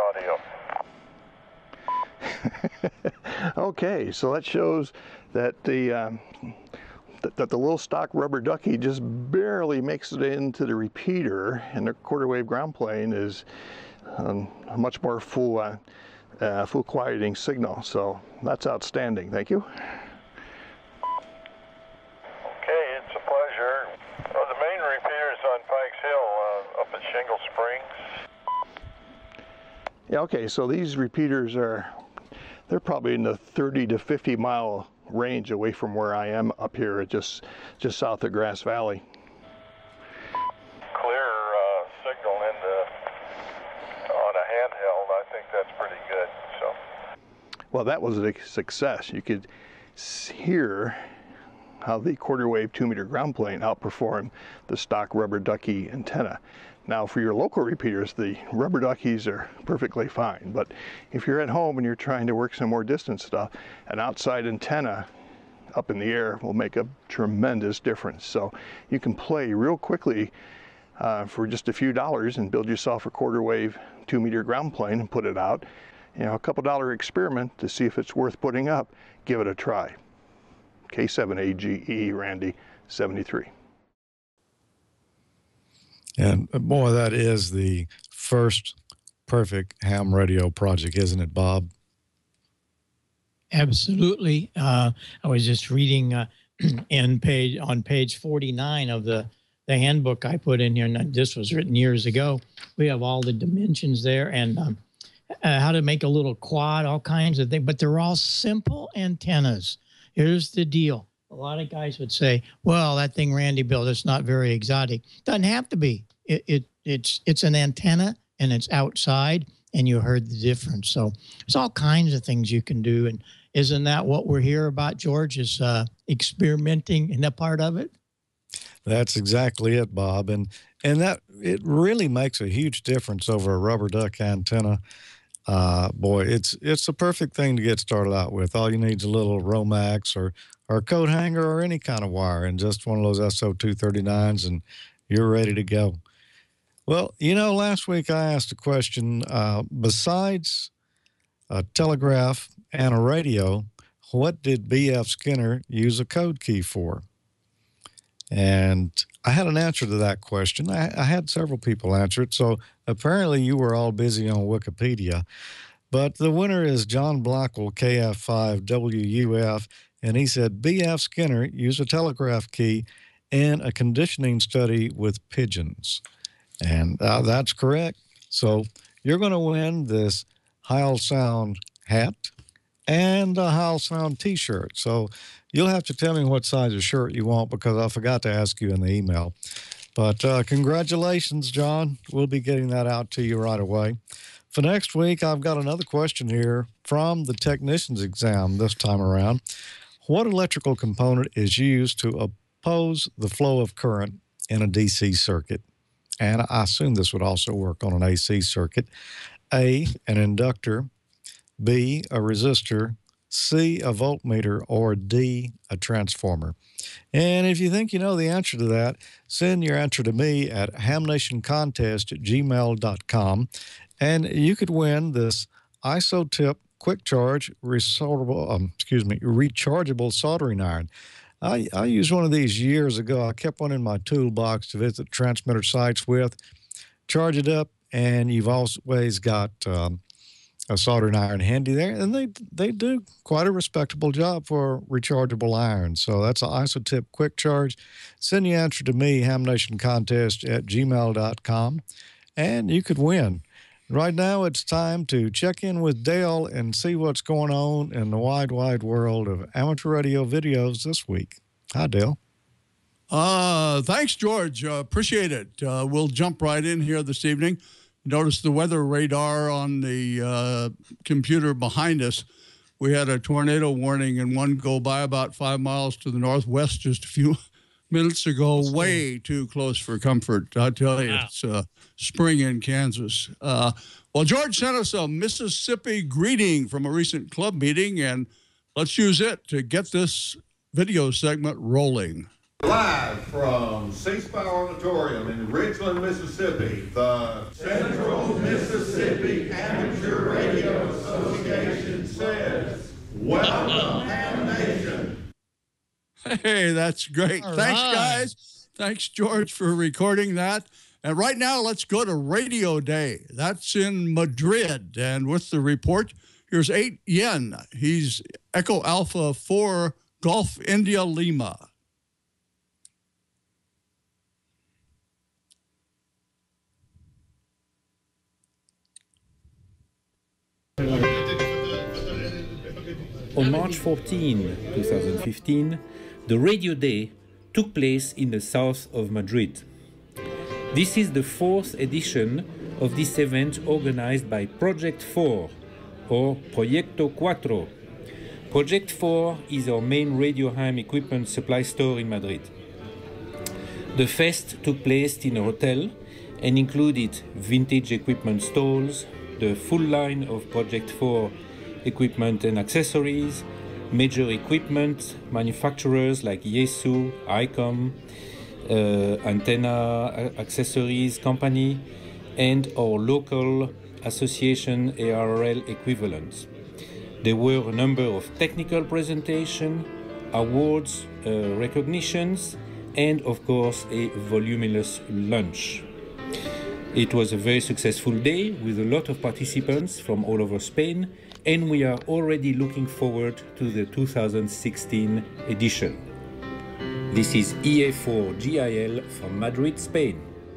audio. Okay, so that shows that the little stock rubber ducky just barely makes it into the repeater, and the quarter wave ground plane is a much more full quieting signal. So that's outstanding. Thank you. Okay, it's a pleasure. Oh, the main repeater is on Pikes Hill up at Shingle Springs. Yeah, okay, so these repeaters they're probably in the 30 to 50 mile range away from where I am up here, just south of Grass Valley. Clear signal on a handheld. I think that's pretty good. So. Well, that was a success. You could hear how the quarter wave 2-meter ground plane outperformed the stock rubber ducky antenna. Now for your local repeaters, the rubber duckies are perfectly fine, but if you're at home and you're trying to work some more distance stuff, an outside antenna up in the air will make a tremendous difference. So you can play real quickly for just a few dollars and build yourself a quarter wave 2-meter ground plane and put it out. You know, a couple dollar experiment to see if it's worth putting up. Give it a try. K7AGE Randy 73. And boy, that is the first perfect ham radio project, isn't it, Bob? Absolutely. I was just reading on page 49 of the handbook I put in here, and this was written years ago. We have all the dimensions there and how to make a little quad, all kinds of things, but they're all simple antennas. Here's the deal. A lot of guys would say, well, that thing Randy built, it's not very exotic. Doesn't have to be. It's an antenna and it's outside, and you heard the difference. So there's all kinds of things you can do. And isn't that what we're here about, George, is experimenting in that part of it? That's exactly it, Bob. And that it really makes a huge difference over a rubber duck antenna. Boy, it's the perfect thing to get started out with. All you need is a little Romax or a coat hanger or any kind of wire and just one of those SO239s, and you're ready to go. Well, you know, last week I asked a question, besides a telegraph and a radio, what did B.F. Skinner use a code key for? And I had an answer to that question. I had several people answer it, so apparently you were all busy on Wikipedia. But the winner is John Blackwell, KF5WUF, and he said B.F. Skinner used a telegraph key in a conditioning study with pigeons. And that's correct. So you're going to win this Heil Sound hat and a Heil Sound T-shirt. So you'll have to tell me what size of shirt you want because I forgot to ask you in the email. But congratulations, John. We'll be getting that out to you right away. For next week, I've got another question here from the technician's exam this time around. What electrical component is used to oppose the flow of current in a DC circuit? And I assume this would also work on an AC circuit. A, an inductor. B, a resistor. C, a voltmeter, or D, a transformer. And if you think you know the answer to that, send your answer to me at hamnationcontest@gmail.com, and you could win this IsoTip quick charge rechargeable soldering iron. I used one of these years ago. I kept one in my toolbox to visit transmitter sites with. Charge it up, and you've always got a soldering iron handy there, and they do quite a respectable job for rechargeable iron. So that's an IsoTip quick charge. Send your answer to me, hamnationcontest@gmail.com, and you could win. Right now, it's time to check in with Dale and see what's going on in the wide, wide world of amateur radio videos this week. Hi, Dale. Thanks, George. Appreciate it. We'll jump right in here this evening. Notice the weather radar on the computer behind us. We had a tornado warning and one go by about 5 miles to the northwest just a few minutes ago. Way too close for comfort. I tell you, It's spring in Kansas. Well, George sent us a Mississippi greeting from a recent club meeting, and let's use it to get this video segment rolling. Live from C Spire Auditorium in Ridgeland, Mississippi, the Central Mississippi Amateur Radio Association says, welcome, Ham Nation. Hey, that's great. All Thanks, right. guys. Thanks, George, for recording that. And right now, let's go to Radio Day. That's in Madrid. And with the report, here's 8 Yen. He's Echo Alpha 4 Golf India Lima. On March 14, 2015, the Radio Day took place in the south of Madrid. This is the 4th edition of this event organized by Project 4, or Proyecto Cuatro. Project 4 is our main Radio Ham equipment supply store in Madrid. The fest took place in a hotel and included vintage equipment stalls, the full line of Project 4 equipment and accessories, major equipment manufacturers like Yaesu, ICOM, Antenna Accessories Company, and our local association ARRL equivalents. There were a number of technical presentations, awards, recognitions, and of course a voluminous lunch. It was a very successful day with a lot of participants from all over Spain, and we are already looking forward to the 2016 edition. This is EA4GIL from Madrid, Spain.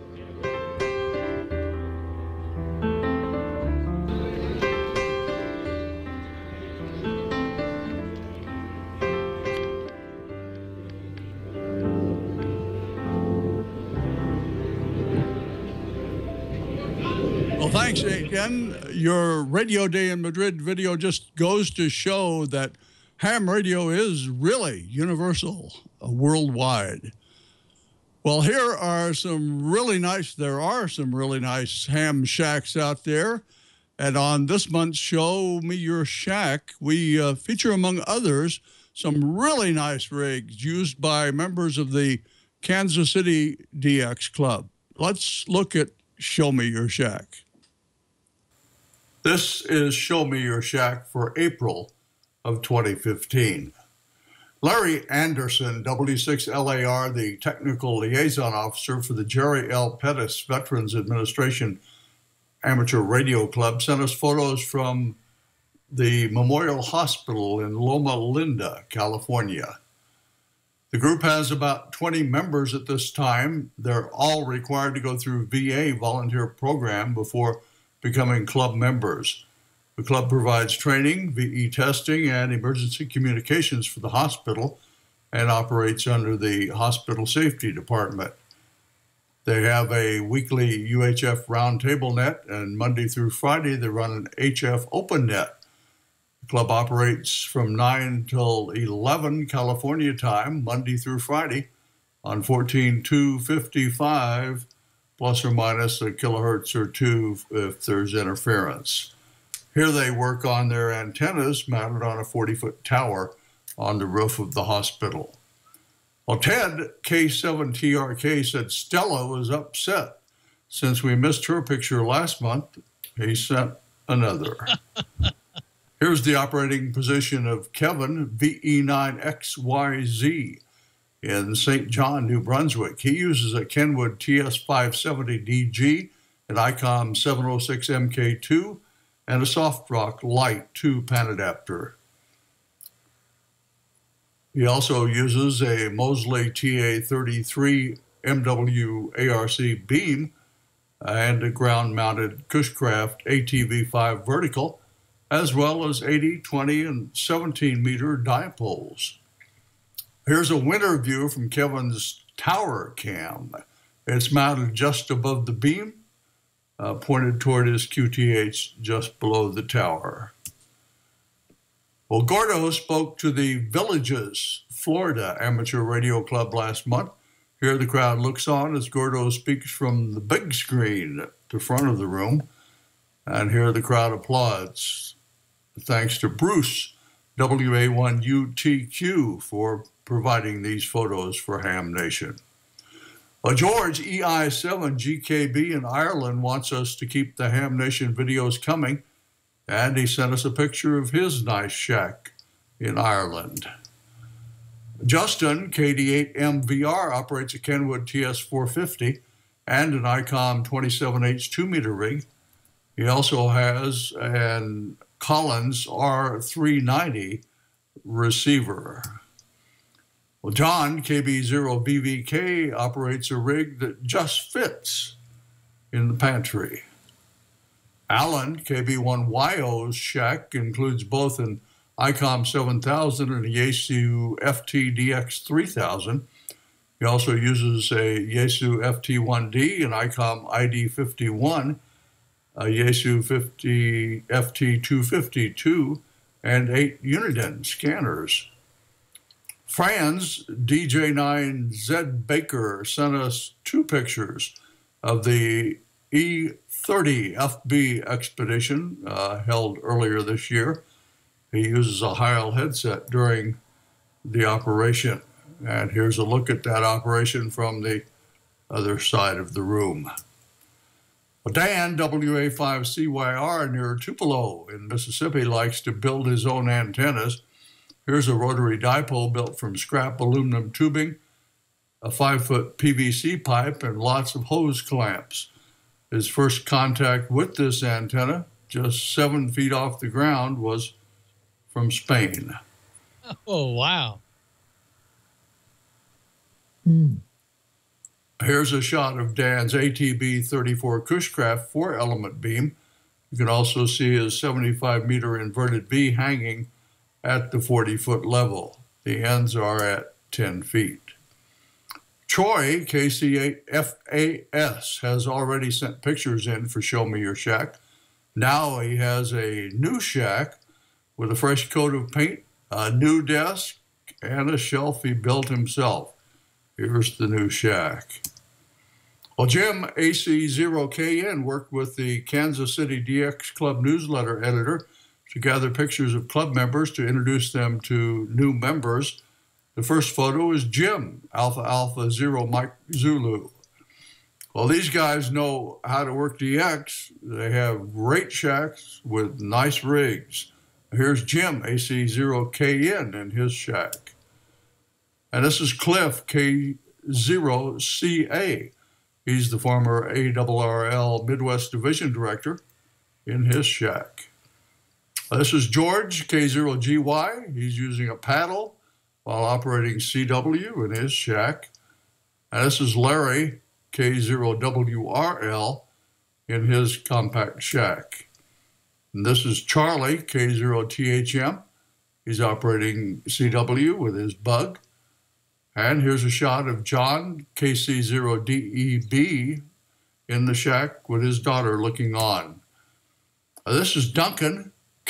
Well, thanks again. Your Radio Day in Madrid video just goes to show that ham radio is really universal, worldwide. Well, there are some really nice ham shacks out there. And on this month's Show Me Your Shack, we feature, among others, some really nice rigs used by members of the Kansas City DX Club. Let's look at Show Me Your Shack. This is Show Me Your Shack for April of 2015. Larry Anderson, W6LAR, the Technical Liaison Officer for the Jerry L. Pettis Veterans Administration Amateur Radio Club, sent us photos from the Memorial Hospital in Loma Linda, California. The group has about 20 members at this time. They're all required to go through VA volunteer program before becoming club members. The club provides training, VE testing, and emergency communications for the hospital and operates under the Hospital Safety Department. They have a weekly UHF roundtable net, and Monday through Friday they run an HF open net. The club operates from 9 till 11 California time, Monday through Friday, on 14.255, plus or minus a kilohertz or two if there's interference. Here they work on their antennas mounted on a 40-foot tower on the roof of the hospital. Well, Ted, K7TRK, said Stella was upset. Since we missed her picture last month, he sent another. Here's the operating position of Kevin, VE9XYZ, in St. John, New Brunswick. He uses a Kenwood TS570DG, an ICOM 706MK2, and a SoftRock Lite 2 pan adapter. He also uses a Mosley TA33 MW ARC beam and a ground-mounted Cushcraft ATV5 vertical, as well as 80, 20, and 17-meter dipoles. Here's a winter view from Kevin's tower cam. It's mounted just above the beam, pointed toward his QTH just below the tower. Well, Gordo spoke to the Villages, Florida Amateur Radio Club last month. Here the crowd looks on as Gordo speaks from the big screen at the front of the room. And here the crowd applauds. Thanks to Bruce, WA1UTQ, for providing these photos for Ham Nation. George, EI7GKB in Ireland, wants us to keep the Ham Nation videos coming, and he sent us a picture of his nice shack in Ireland. Justin, KD8MVR, operates a Kenwood TS450 and an ICOM 27H 2-meter rig. He also has an Collins R390 receiver. Well, John, KB0VVK, operates a rig that just fits in the pantry. Alan, KB1YO's shack includes both an ICOM 7000 and a Yaesu FT-DX3000. He also uses a Yaesu FT1D, an ICOM ID51, a Yaesu FT252, and 8 Uniden scanners. Franz DJ9Z Baker sent us 2 pictures of the E30 FB expedition held earlier this year. He uses a Heil headset during the operation. And here's a look at that operation from the other side of the room. Dan, WA5CYR, near Tupelo in Mississippi, likes to build his own antennas. Here's a rotary dipole built from scrap aluminum tubing, a 5-foot PVC pipe, and lots of hose clamps. His first contact with this antenna, just 7 feet off the ground, was from Spain. Oh, wow. Here's a shot of Dan's ATB-34 Cushcraft 4-element beam. You can also see his 75-meter inverted V hanging at the 40-foot level. The ends are at 10 feet. Troy, KC8FAS, has already sent pictures in for Show Me Your Shack. Now he has a new shack with a fresh coat of paint, a new desk, and a shelf he built himself. Here's the new shack. Well, Jim, AC0KN, worked with the Kansas City DX Club newsletter editor to gather pictures of club members to introduce them to new members. The first photo is Jim, Alpha Alpha Zero Mike Zulu. Well, these guys know how to work DX. They have great shacks with nice rigs. Here's Jim, AC0KN, in his shack. And this is Cliff, K0CA. He's the former ARRL Midwest Division Director in his shack. This is George, K0GY. He's using a paddle while operating CW in his shack. And this is Larry, K0WRL, in his compact shack. And this is Charlie, K0THM. He's operating CW with his bug. And here's a shot of John, KC0DEB, in the shack with his daughter looking on. This is Duncan,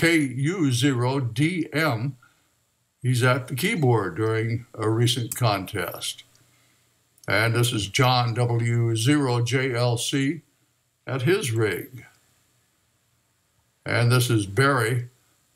KU0DM. He's at the keyboard during a recent contest. And this is John, W0JLC, at his rig. And this is Barry,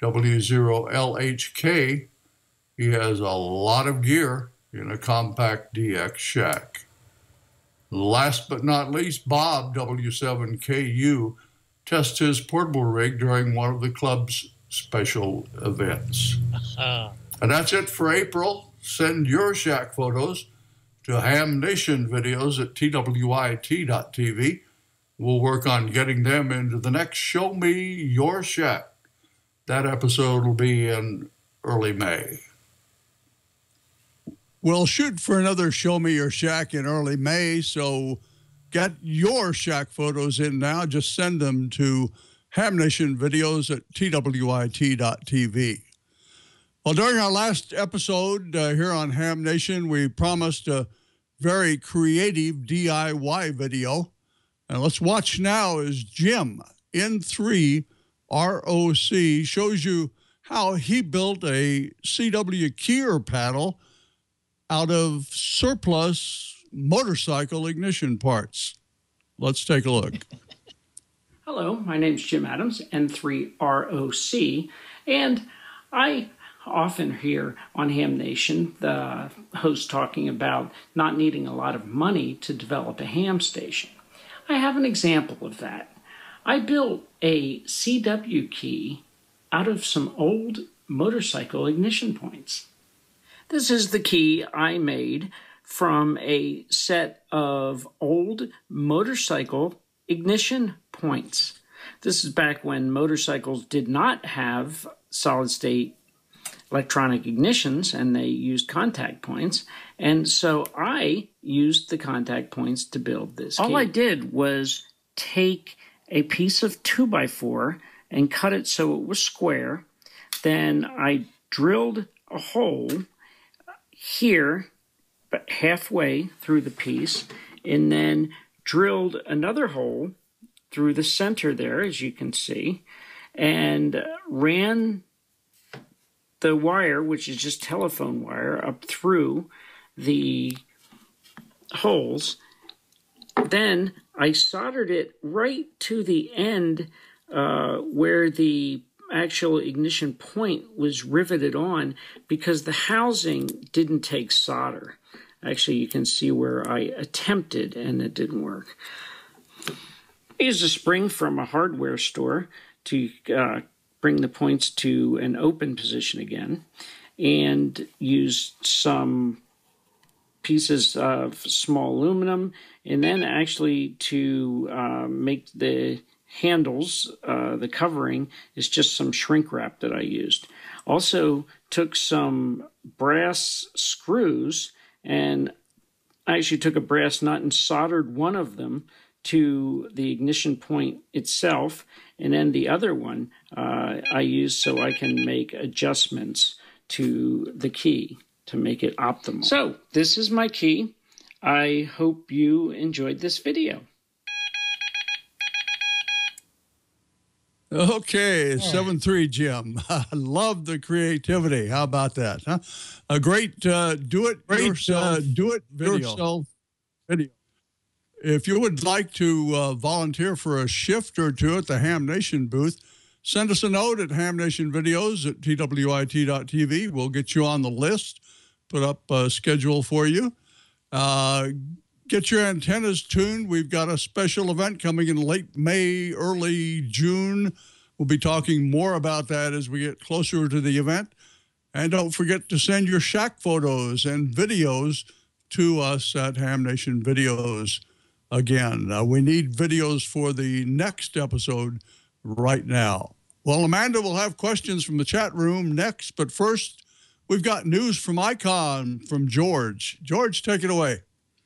W0LHK. He has a lot of gear in a compact DX shack. Last but not least, Bob, W7KU, tests his portable rig during one of the club's special events. And that's it for April. Send your shack photos to Ham Nation Videos at twit.tv. We'll work on getting them into the next Show Me Your Shack. That episode will be in early May. We'll shoot for another Show Me Your Shack in early May, so get your shack photos in now. Just send them to Ham Nation Videos at twit.tv. Well, during our last episode here on Ham Nation, we promised a very creative DIY video. And let's watch now as Jim, N3 ROC, shows you how he built a CW Keyer paddle out of surplus motorcycle ignition parts. Let's take a look. Hello, my name's Jim Adams, N3ROC, and I often hear on Ham Nation the host talking about not needing a lot of money to develop a ham station. I have an example of that. I built a CW key out of some old motorcycle ignition points. This is the key I made from a set of old motorcycle ignition points. This is back when motorcycles did not have solid-state electronic ignitions and they used contact points. And so I used the contact points to build this key. All I did was take a piece of 2x4 and cut it so it was square. Then I drilled a hole here, but halfway through the piece, and then drilled another hole through the center there, as you can see, and ran the wire, which is just telephone wire, up through the holes. Then I soldered it right to the end where the actual ignition point was riveted on, because the housing didn't take solder. Actually, you can see where I attempted and it didn't work. I used a spring from a hardware store to bring the points to an open position again, and used some pieces of small aluminum, and then actually to make the handles, the covering is just some shrink wrap that I used. Also took some brass screws, and I actually took a brass nut and soldered one of them to the ignition point itself, and then the other one I used so I can make adjustments to the key to make it optimal. So this is my key. I hope you enjoyed this video. Okay, 7-3, Jim. I love the creativity. How about that? Huh? A great do-it-yourself video. If you would like to volunteer for a shift or two at the Ham Nation booth, send us a note at hamnationvideos@twit.tv. We'll get you on the list, put up a schedule for you. Get your antennas tuned. We've got a special event coming in late May, early June. We'll be talking more about that as we get closer to the event. And don't forget to send your shack photos and videos to us at Ham Nation Videos. Again, we need videos for the next episode right now. Well, Amanda will have questions from the chat room next, but first, we've got news from ICOM from George. George, take it away.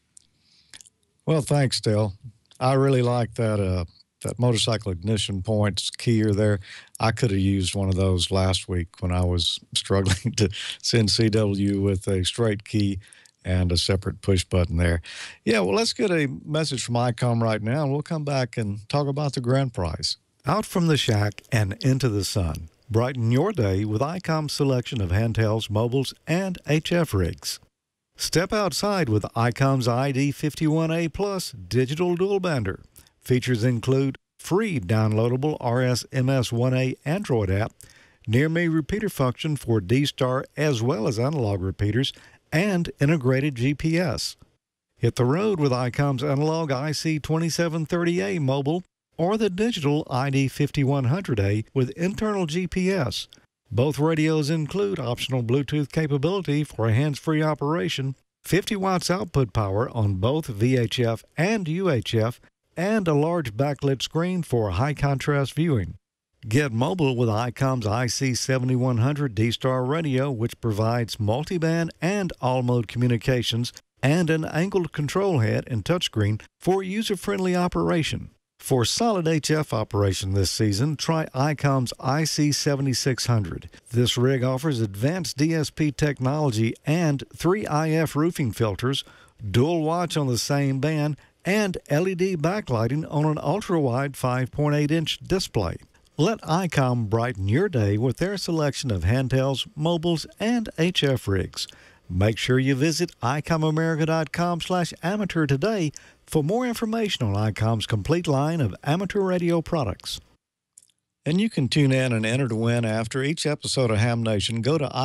Well, thanks, Dale. I really like that that motorcycle ignition points keyer there. I could have used one of those last week when I was struggling to send CW with a straight key and a separate push button there. Yeah, well, let's get a message from ICOM right now, and we'll come back and talk about the grand prize. Out from the shack and into the sun. Brighten your day with ICOM's selection of handhelds, mobiles, and HF rigs. Step outside with ICOM's ID51A Plus digital dual bander. Features include free downloadable RSMS1A Android app, near-me repeater function for D-Star as well as analog repeaters, and integrated GPS. Hit the road with ICOM's analog IC2730A mobile or the digital ID5100A with internal GPS. Both radios include optional Bluetooth capability for a hands-free operation, 50 watts output power on both VHF and UHF, and a large backlit screen for high-contrast viewing. Get mobile with ICOM's IC7100 D-Star radio, which provides multiband and all-mode communications and an angled control head and touchscreen for user-friendly operation. For solid HF operation this season, try ICOM's IC7600. This rig offers advanced DSP technology and 3 IF roofing filters, dual watch on the same band, and LED backlighting on an ultra-wide 5.8-inch display. Let ICOM brighten your day with their selection of handhelds, mobiles, and HF rigs. Make sure you visit ICOMAmerica.com/amateur today for more information on ICOM's complete line of amateur radio products. And you can tune in and enter to win after each episode of Ham Nation. Go to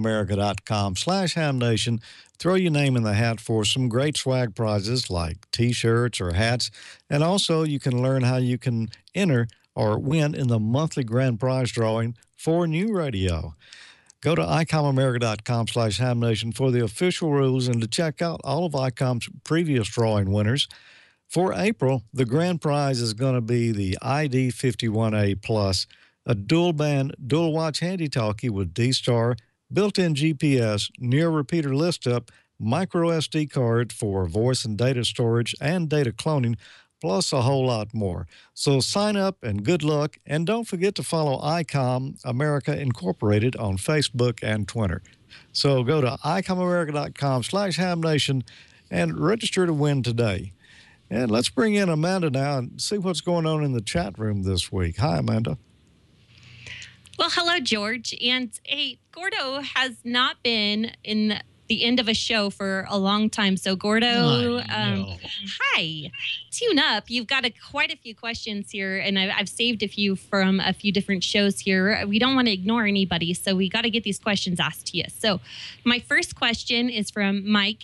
ICOMAmerica.com/HamNation. Throw your name in the hat for some great swag prizes like T-shirts or hats. And also you can learn how you can enter or win in the monthly grand prize drawing for a new radio. Go to ICOMAmerica.com/HamNation for the official rules and to check out all of ICOM's previous drawing winners. For April, the grand prize is going to be the ID51A Plus, a dual-band, dual-watch handy-talkie with D-Star, built-in GPS, near repeater list-up, micro SD card for voice and data storage and data cloning, plus a whole lot more. So sign up and good luck, and don't forget to follow ICOM America Incorporated on Facebook and Twitter. So go to ICOMAmerica.com/HamNation and register to win today. And let's bring in Amanda now and see what's going on in the chat room this week. Hi, Amanda. Well, hello, George. And hey, Gordo has not been in the end of a show for a long time. So, Gordo, hi. Tune up. You've got quite a few questions here, and I've saved a few from a few different shows here. We don't want to ignore anybody, so we got to get these questions asked to you. So, my first question is from Mike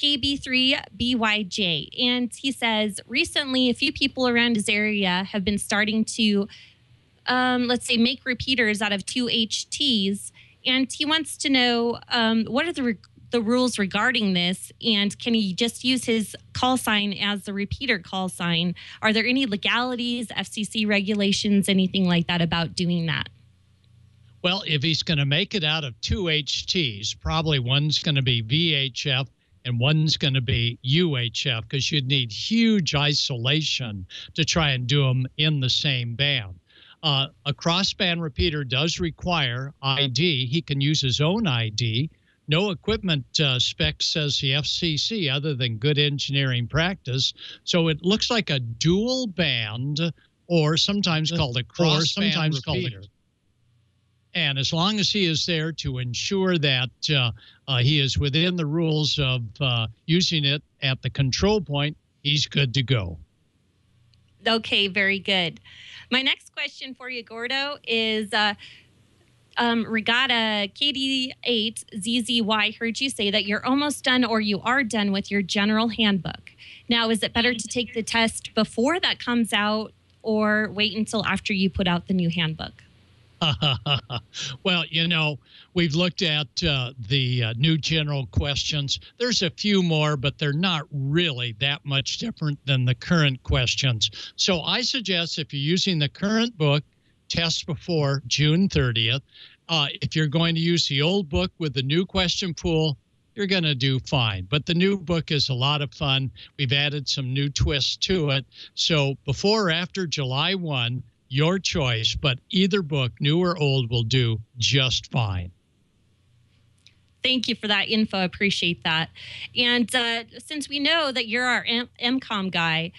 KB3BYJ, and he says, recently, a few people around his area have been starting to let's say, make repeaters out of 2HTs. And he wants to know what are the rules regarding this, and can he just use his call sign as the repeater call sign? Are there any legalities, FCC regulations, anything like that about doing that? Well, if he's going to make it out of 2HTs, probably one's going to be VHF and one's going to be UHF, because you'd need huge isolation to try and do them in the same band. A crossband repeater does require ID. He can use his own ID. No equipment spec says the FCC, other than good engineering practice. So it looks like a dual band, or sometimes called a crossband repeater. And as long as he is there to ensure that he is within the rules of using it at the control point, he's good to go. Okay, very good. My next question for you, Gordo, is Regatta KD8ZZY heard you say that you're almost done or you are done with your general handbook. Now, is it better to take the test before that comes out or wait until after you put out the new handbook? Well, we've looked at the new general questions. There's a few more, but they're not really that much different than the current questions. So I suggest if you're using the current book, test before June 30th. If you're going to use the old book with the new question pool, you're going to do fine. But the new book is a lot of fun. We've added some new twists to it. So before or after July 1, your choice, but either book, new or old, will do just fine. Thank you for that info. I appreciate that. And since we know that you're our MCOM guy,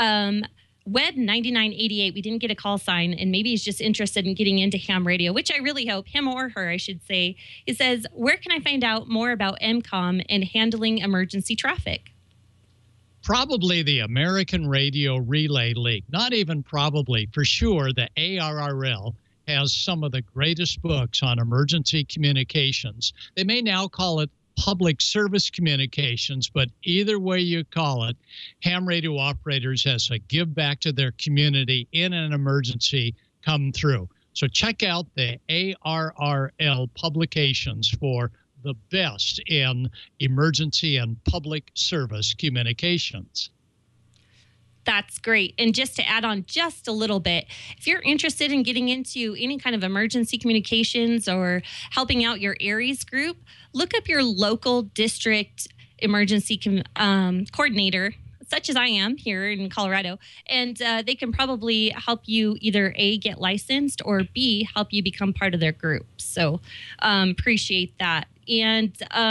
Web9988, we didn't get a call sign, and maybe he's just interested in getting into ham radio, which I really hope, him or her, I should say. It says, where can I find out more about MCOM and handling emergency traffic? Probably the American Radio Relay League. Not even probably, for sure, the ARRL has some of the greatest books on emergency communications. They may now call it public service communications, but either way you call it, ham radio operators as a give back to their community in an emergency come through. So check out the ARRL publications for the best in emergency and public service communications. That's great. And just to add on just a little bit, if you're interested in getting into any kind of emergency communications or helping out your ARES group, look up your local district emergency coordinator, such as I am here in Colorado, and they can probably help you either A, get licensed, or B, help you become part of their group. So appreciate that. And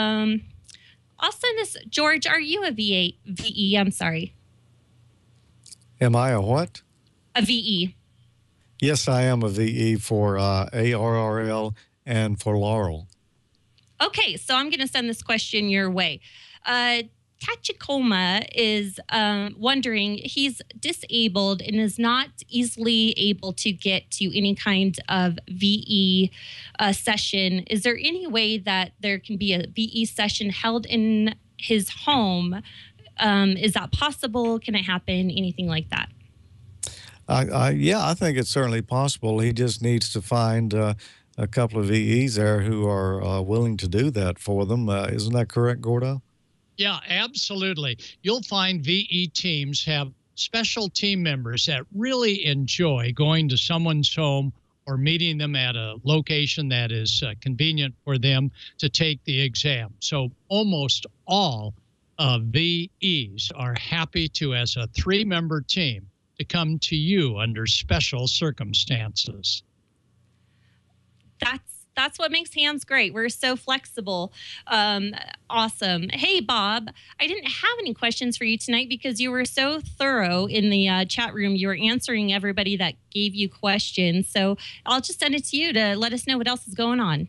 I'll send this, George, are you a VE? I'm sorry. Am I a what? A VE. Yes, I am a VE for ARRL and for Laurel. Okay, so I'm going to send this question your way. Tachikoma is wondering, he's disabled and is not easily able to get to any kind of VE session. Is there any way that there can be a VE session held in his home? Is that possible? Can it happen? Anything like that? Yeah, I think it's certainly possible. He just needs to find a couple of VEs there who are willing to do that for them. Isn't that correct, Gordo? Yeah, absolutely. You'll find VE teams have special team members that really enjoy going to someone's home or meeting them at a location that is convenient for them to take the exam. So almost all VEs are happy to, as a 3-member team, to come to you under special circumstances. That's what makes hams great. We're so flexible. Awesome. Hey, Bob, I didn't have any questions for you tonight because you were so thorough in the chat room. You were answering everybody that gave you questions. So I'll just send it to you to let us know what else is going on.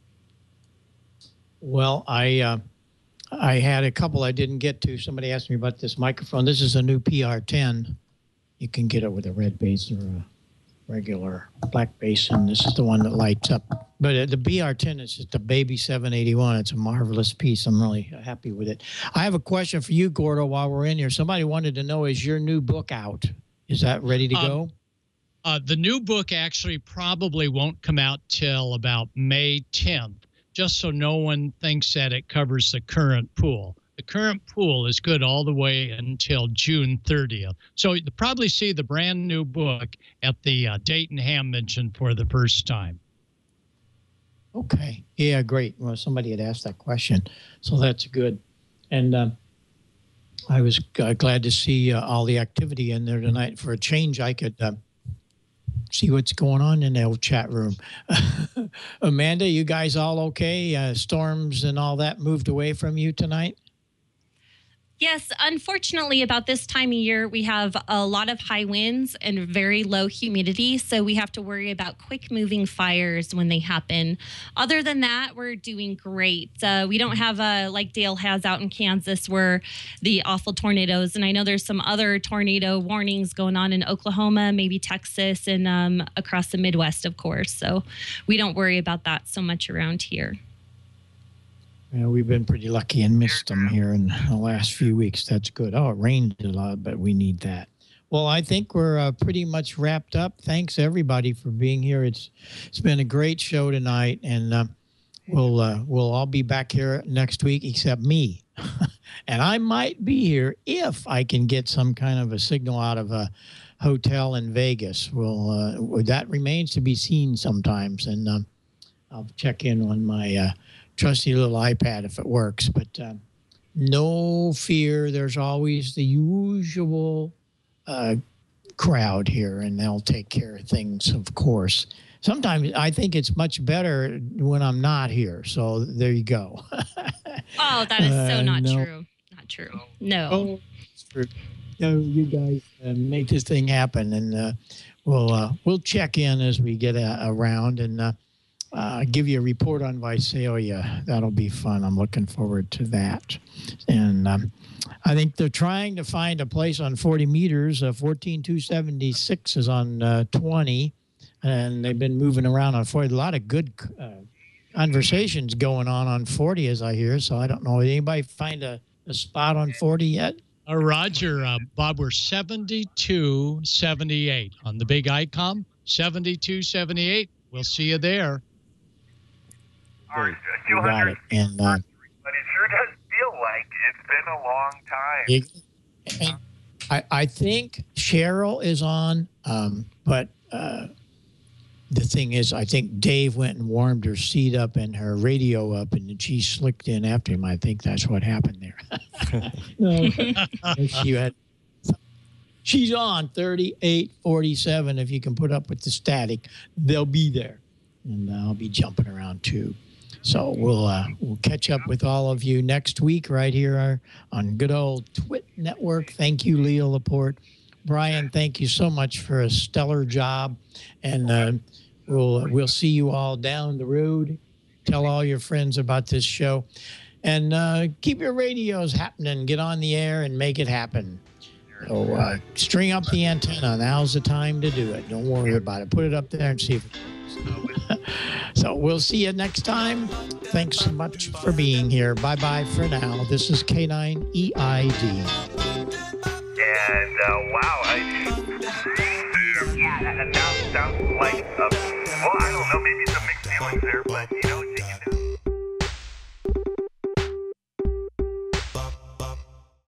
Well, I had a couple I didn't get to. Somebody asked me about this microphone. This is a new PR10. You can get it with a red base or a regular black base, and this is the one that lights up. But the BR10 is just a baby 781. It's a marvelous piece. I'm really happy with it. I have a question for you, Gordo, while we're in here. Somebody wanted to know, is your new book out? Is that ready to go? The new book actually probably won't come out till about May 10th, just so no one thinks that it covers the current pool. The current pool is good all the way until June 30th. So you'll probably see the brand new book at the Dayton Ham Convention for the first time. Okay. Yeah, great. Well, somebody had asked that question, so that's good. And I was glad to see all the activity in there tonight. For a change, I could see what's going on in the old chat room. Amanda, you guys all okay? Storms and all that moved away from you tonight? Yes, unfortunately, about this time of year, we have a lot of high winds and very low humidity, so we have to worry about quick-moving fires when they happen. Other than that, we're doing great. We don't have, like Dale has out in Kansas, where the awful tornadoes, and I know there's some other tornado warnings going on in Oklahoma, maybe Texas, and across the Midwest, of course. So we don't worry about that so much around here. Yeah, we've been pretty lucky and missed them here in the last few weeks. That's good. Oh, it rained a lot, but we need that. Well, I think we're pretty much wrapped up. Thanks, everybody, for being here. It's been a great show tonight, and we'll all be back here next week, except me. And I might be here if I can get some kind of a signal out of a hotel in Vegas. Well, that remains to be seen sometimes, and I'll check in on my trusty little iPad if it works, but no fear. There's always the usual crowd here, and they'll take care of things, of course. Sometimes I think it's much better when I'm not here, so there you go. Oh, that is so not true. Not true. No. Oh, it's true. No, you guys make this thing happen, and we'll check in as we get around, and give you a report on Visalia. That'll be fun. I'm looking forward to that. And I think they're trying to find a place on 40 meters. 14276 is on 20, and they've been moving around on 40. A lot of good conversations going on 40, as I hear. So I don't know. Did anybody find a spot on 40 yet? Roger, Bob, we're 7278 on the big ICOM. 7278. We'll see you there. You got it. And, but it sure does feel like it's been a long time. I think Cheryl is on, but the thing is, I think Dave went and warmed her seat up and her radio up, and then she slicked in after him. I think that's what happened there. No, she's on 3847. If you can put up with the static, they'll be there, and I'll be jumping around too. So we'll catch up with all of you next week right here on good old Twit Network. Thank you, Leo Laporte. Brian, thank you so much for a stellar job. And we'll see you all down the road. Tell all your friends about this show. And keep your radios happening. Get on the air and make it happen. So string up the antenna. Now's the time to do it. Don't worry about it. Put it up there and see if it works. So we'll see you next time. Thanks so much for being here. Bye-bye for now. This is K9EID. And wow, that sounds like, well, I don't know, maybe some mixed feelings there, but you know what you can do.